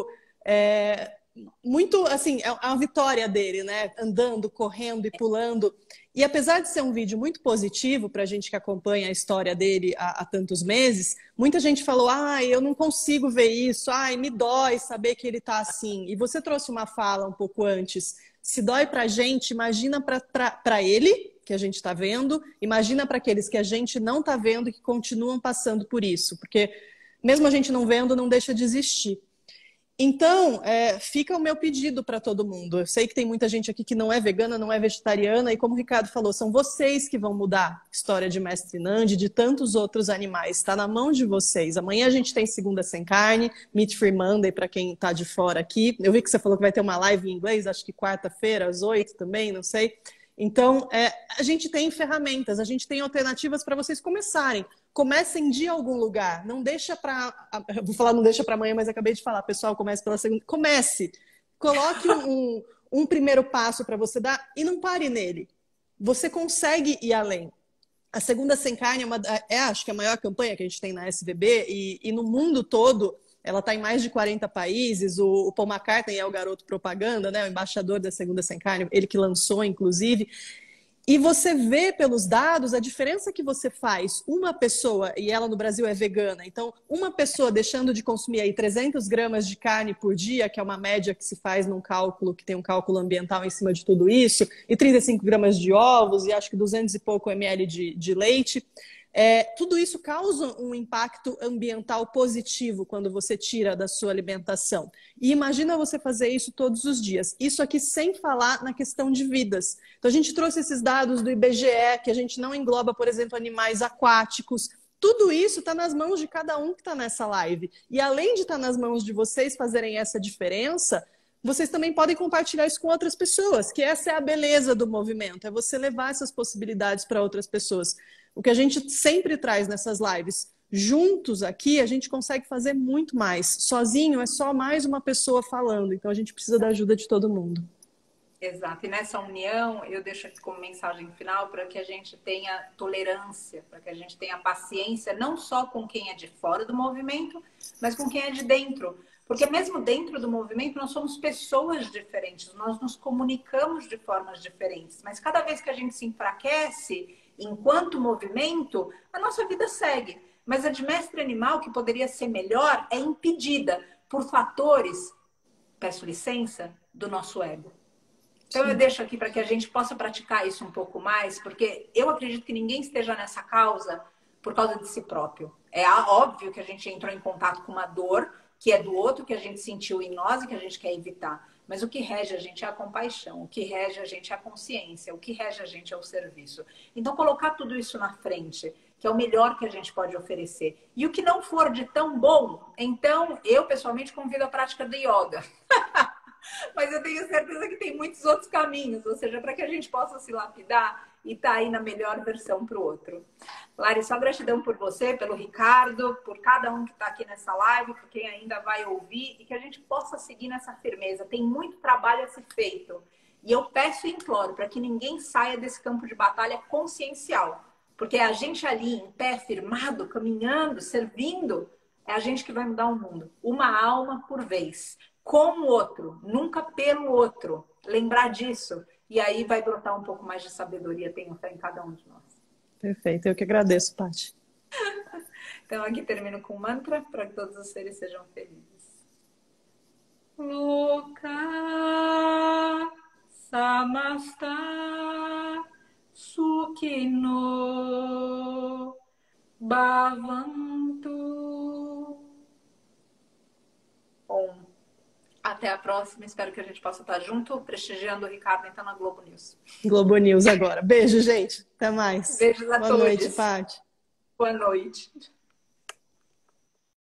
muito, assim, é uma vitória dele, né? Andando, correndo e pulando. E apesar de ser um vídeo muito positivo para a gente que acompanha a história dele há tantos meses, muita gente falou, eu não consigo ver isso, me dói saber que ele está assim. E você trouxe uma fala um pouco antes, se dói para a gente, imagina para ele, que a gente está vendo, imagina para aqueles que a gente não está vendo e que continuam passando por isso, porque mesmo a gente não vendo, não deixa de existir. Então, fica o meu pedido para todo mundo. Eu sei que tem muita gente aqui que não é vegana, não é vegetariana, e como o Ricardo falou, são vocês que vão mudar a história de Mestre Nandi, de tantos outros animais. Está na mão de vocês. Amanhã a gente tem Segunda Sem Carne, Meat Free Monday, para quem está de fora aqui. Eu vi que você falou que vai ter uma live em inglês, acho que quarta-feira, às 8 também, não sei. Então, a gente tem ferramentas, a gente tem alternativas para vocês começarem. Comecem de algum lugar. Não deixa para... Vou falar não deixa para amanhã, mas acabei de falar. Pessoal, comece pela segunda. Comece. Coloque um primeiro passo para você dar e não pare nele. Você consegue ir além. A Segunda Sem Carne acho que é a maior campanha que a gente tem na SVB e no mundo todo... Ela está em mais de 40 países. O Paul McCartney é o garoto propaganda, né? O embaixador da Segunda Sem Carne, ele que lançou, inclusive. E você vê pelos dados a diferença que você faz. Uma pessoa, e ela no Brasil é vegana, então uma pessoa deixando de consumir aí 300 gramas de carne por dia, que é uma média que se faz num cálculo, que tem um cálculo ambiental em cima de tudo isso, e 35 gramas de ovos, e acho que 200 e pouco ml de leite. Tudo isso causa um impacto ambiental positivo quando você tira da sua alimentação. E imagina você fazer isso todos os dias. Isso aqui sem falar na questão de vidas. Então a gente trouxe esses dados do IBGE, que a gente não engloba, por exemplo, animais aquáticos. Tudo isso está nas mãos de cada um que está nessa live. E além de estar nas mãos de vocês fazerem essa diferença, vocês também podem compartilhar isso com outras pessoas, que essa é a beleza do movimento, é você levar essas possibilidades para outras pessoas. O que a gente sempre traz nessas lives, juntos aqui, a gente consegue fazer muito mais. Sozinho é só mais uma pessoa falando, então a gente precisa da ajuda de todo mundo. Exato. E nessa união, eu deixo aqui como mensagem final para que a gente tenha tolerância, para que a gente tenha paciência, não só com quem é de fora do movimento, mas com quem é de dentro. Porque mesmo dentro do movimento, nós somos pessoas diferentes, nós nos comunicamos de formas diferentes. Mas cada vez que a gente se enfraquece, enquanto movimento, a nossa vida segue. Mas a de mestre animal, que poderia ser melhor, é impedida por fatores, peço licença, do nosso ego. Então eu deixo aqui para que a gente possa praticar isso um pouco mais, porque eu acredito que ninguém esteja nessa causa por causa de si próprio. É óbvio que a gente entrou em contato com uma dor que é do outro, que a gente sentiu em nós e que a gente quer evitar. Mas o que rege a gente é a compaixão, o que rege a gente é a consciência, o que rege a gente é o serviço. Então colocar tudo isso na frente, que é o melhor que a gente pode oferecer. E o que não for de tão bom, então eu pessoalmente convido a prática do yoga. Mas eu tenho certeza que tem muitos outros caminhos, ou seja, para que a gente possa se lapidar e estar aí na melhor versão para o outro. Lari, só gratidão por você, pelo Ricardo, por cada um que está aqui nessa live, por quem ainda vai ouvir, e que a gente possa seguir nessa firmeza. Tem muito trabalho a ser feito. E eu peço e imploro para que ninguém saia desse campo de batalha consciencial. Porque é a gente ali, em pé, firmado, caminhando, servindo, é a gente que vai mudar o mundo. Uma alma por vez. Com o outro, nunca pelo outro. Lembrar disso. E aí vai brotar um pouco mais de sabedoria, tenho fé em cada um de nós. Perfeito, eu que agradeço, Paty. Então aqui termino com um mantra para que todos os seres sejam felizes. Loka samasta sukhino bhavantu. Om. Até a próxima. Espero que a gente possa estar junto, prestigiando o Ricardo, então, na Globo News. Globo News agora. Beijo, gente. Até mais. Beijos a todos. Boa noite, Paty. Boa noite.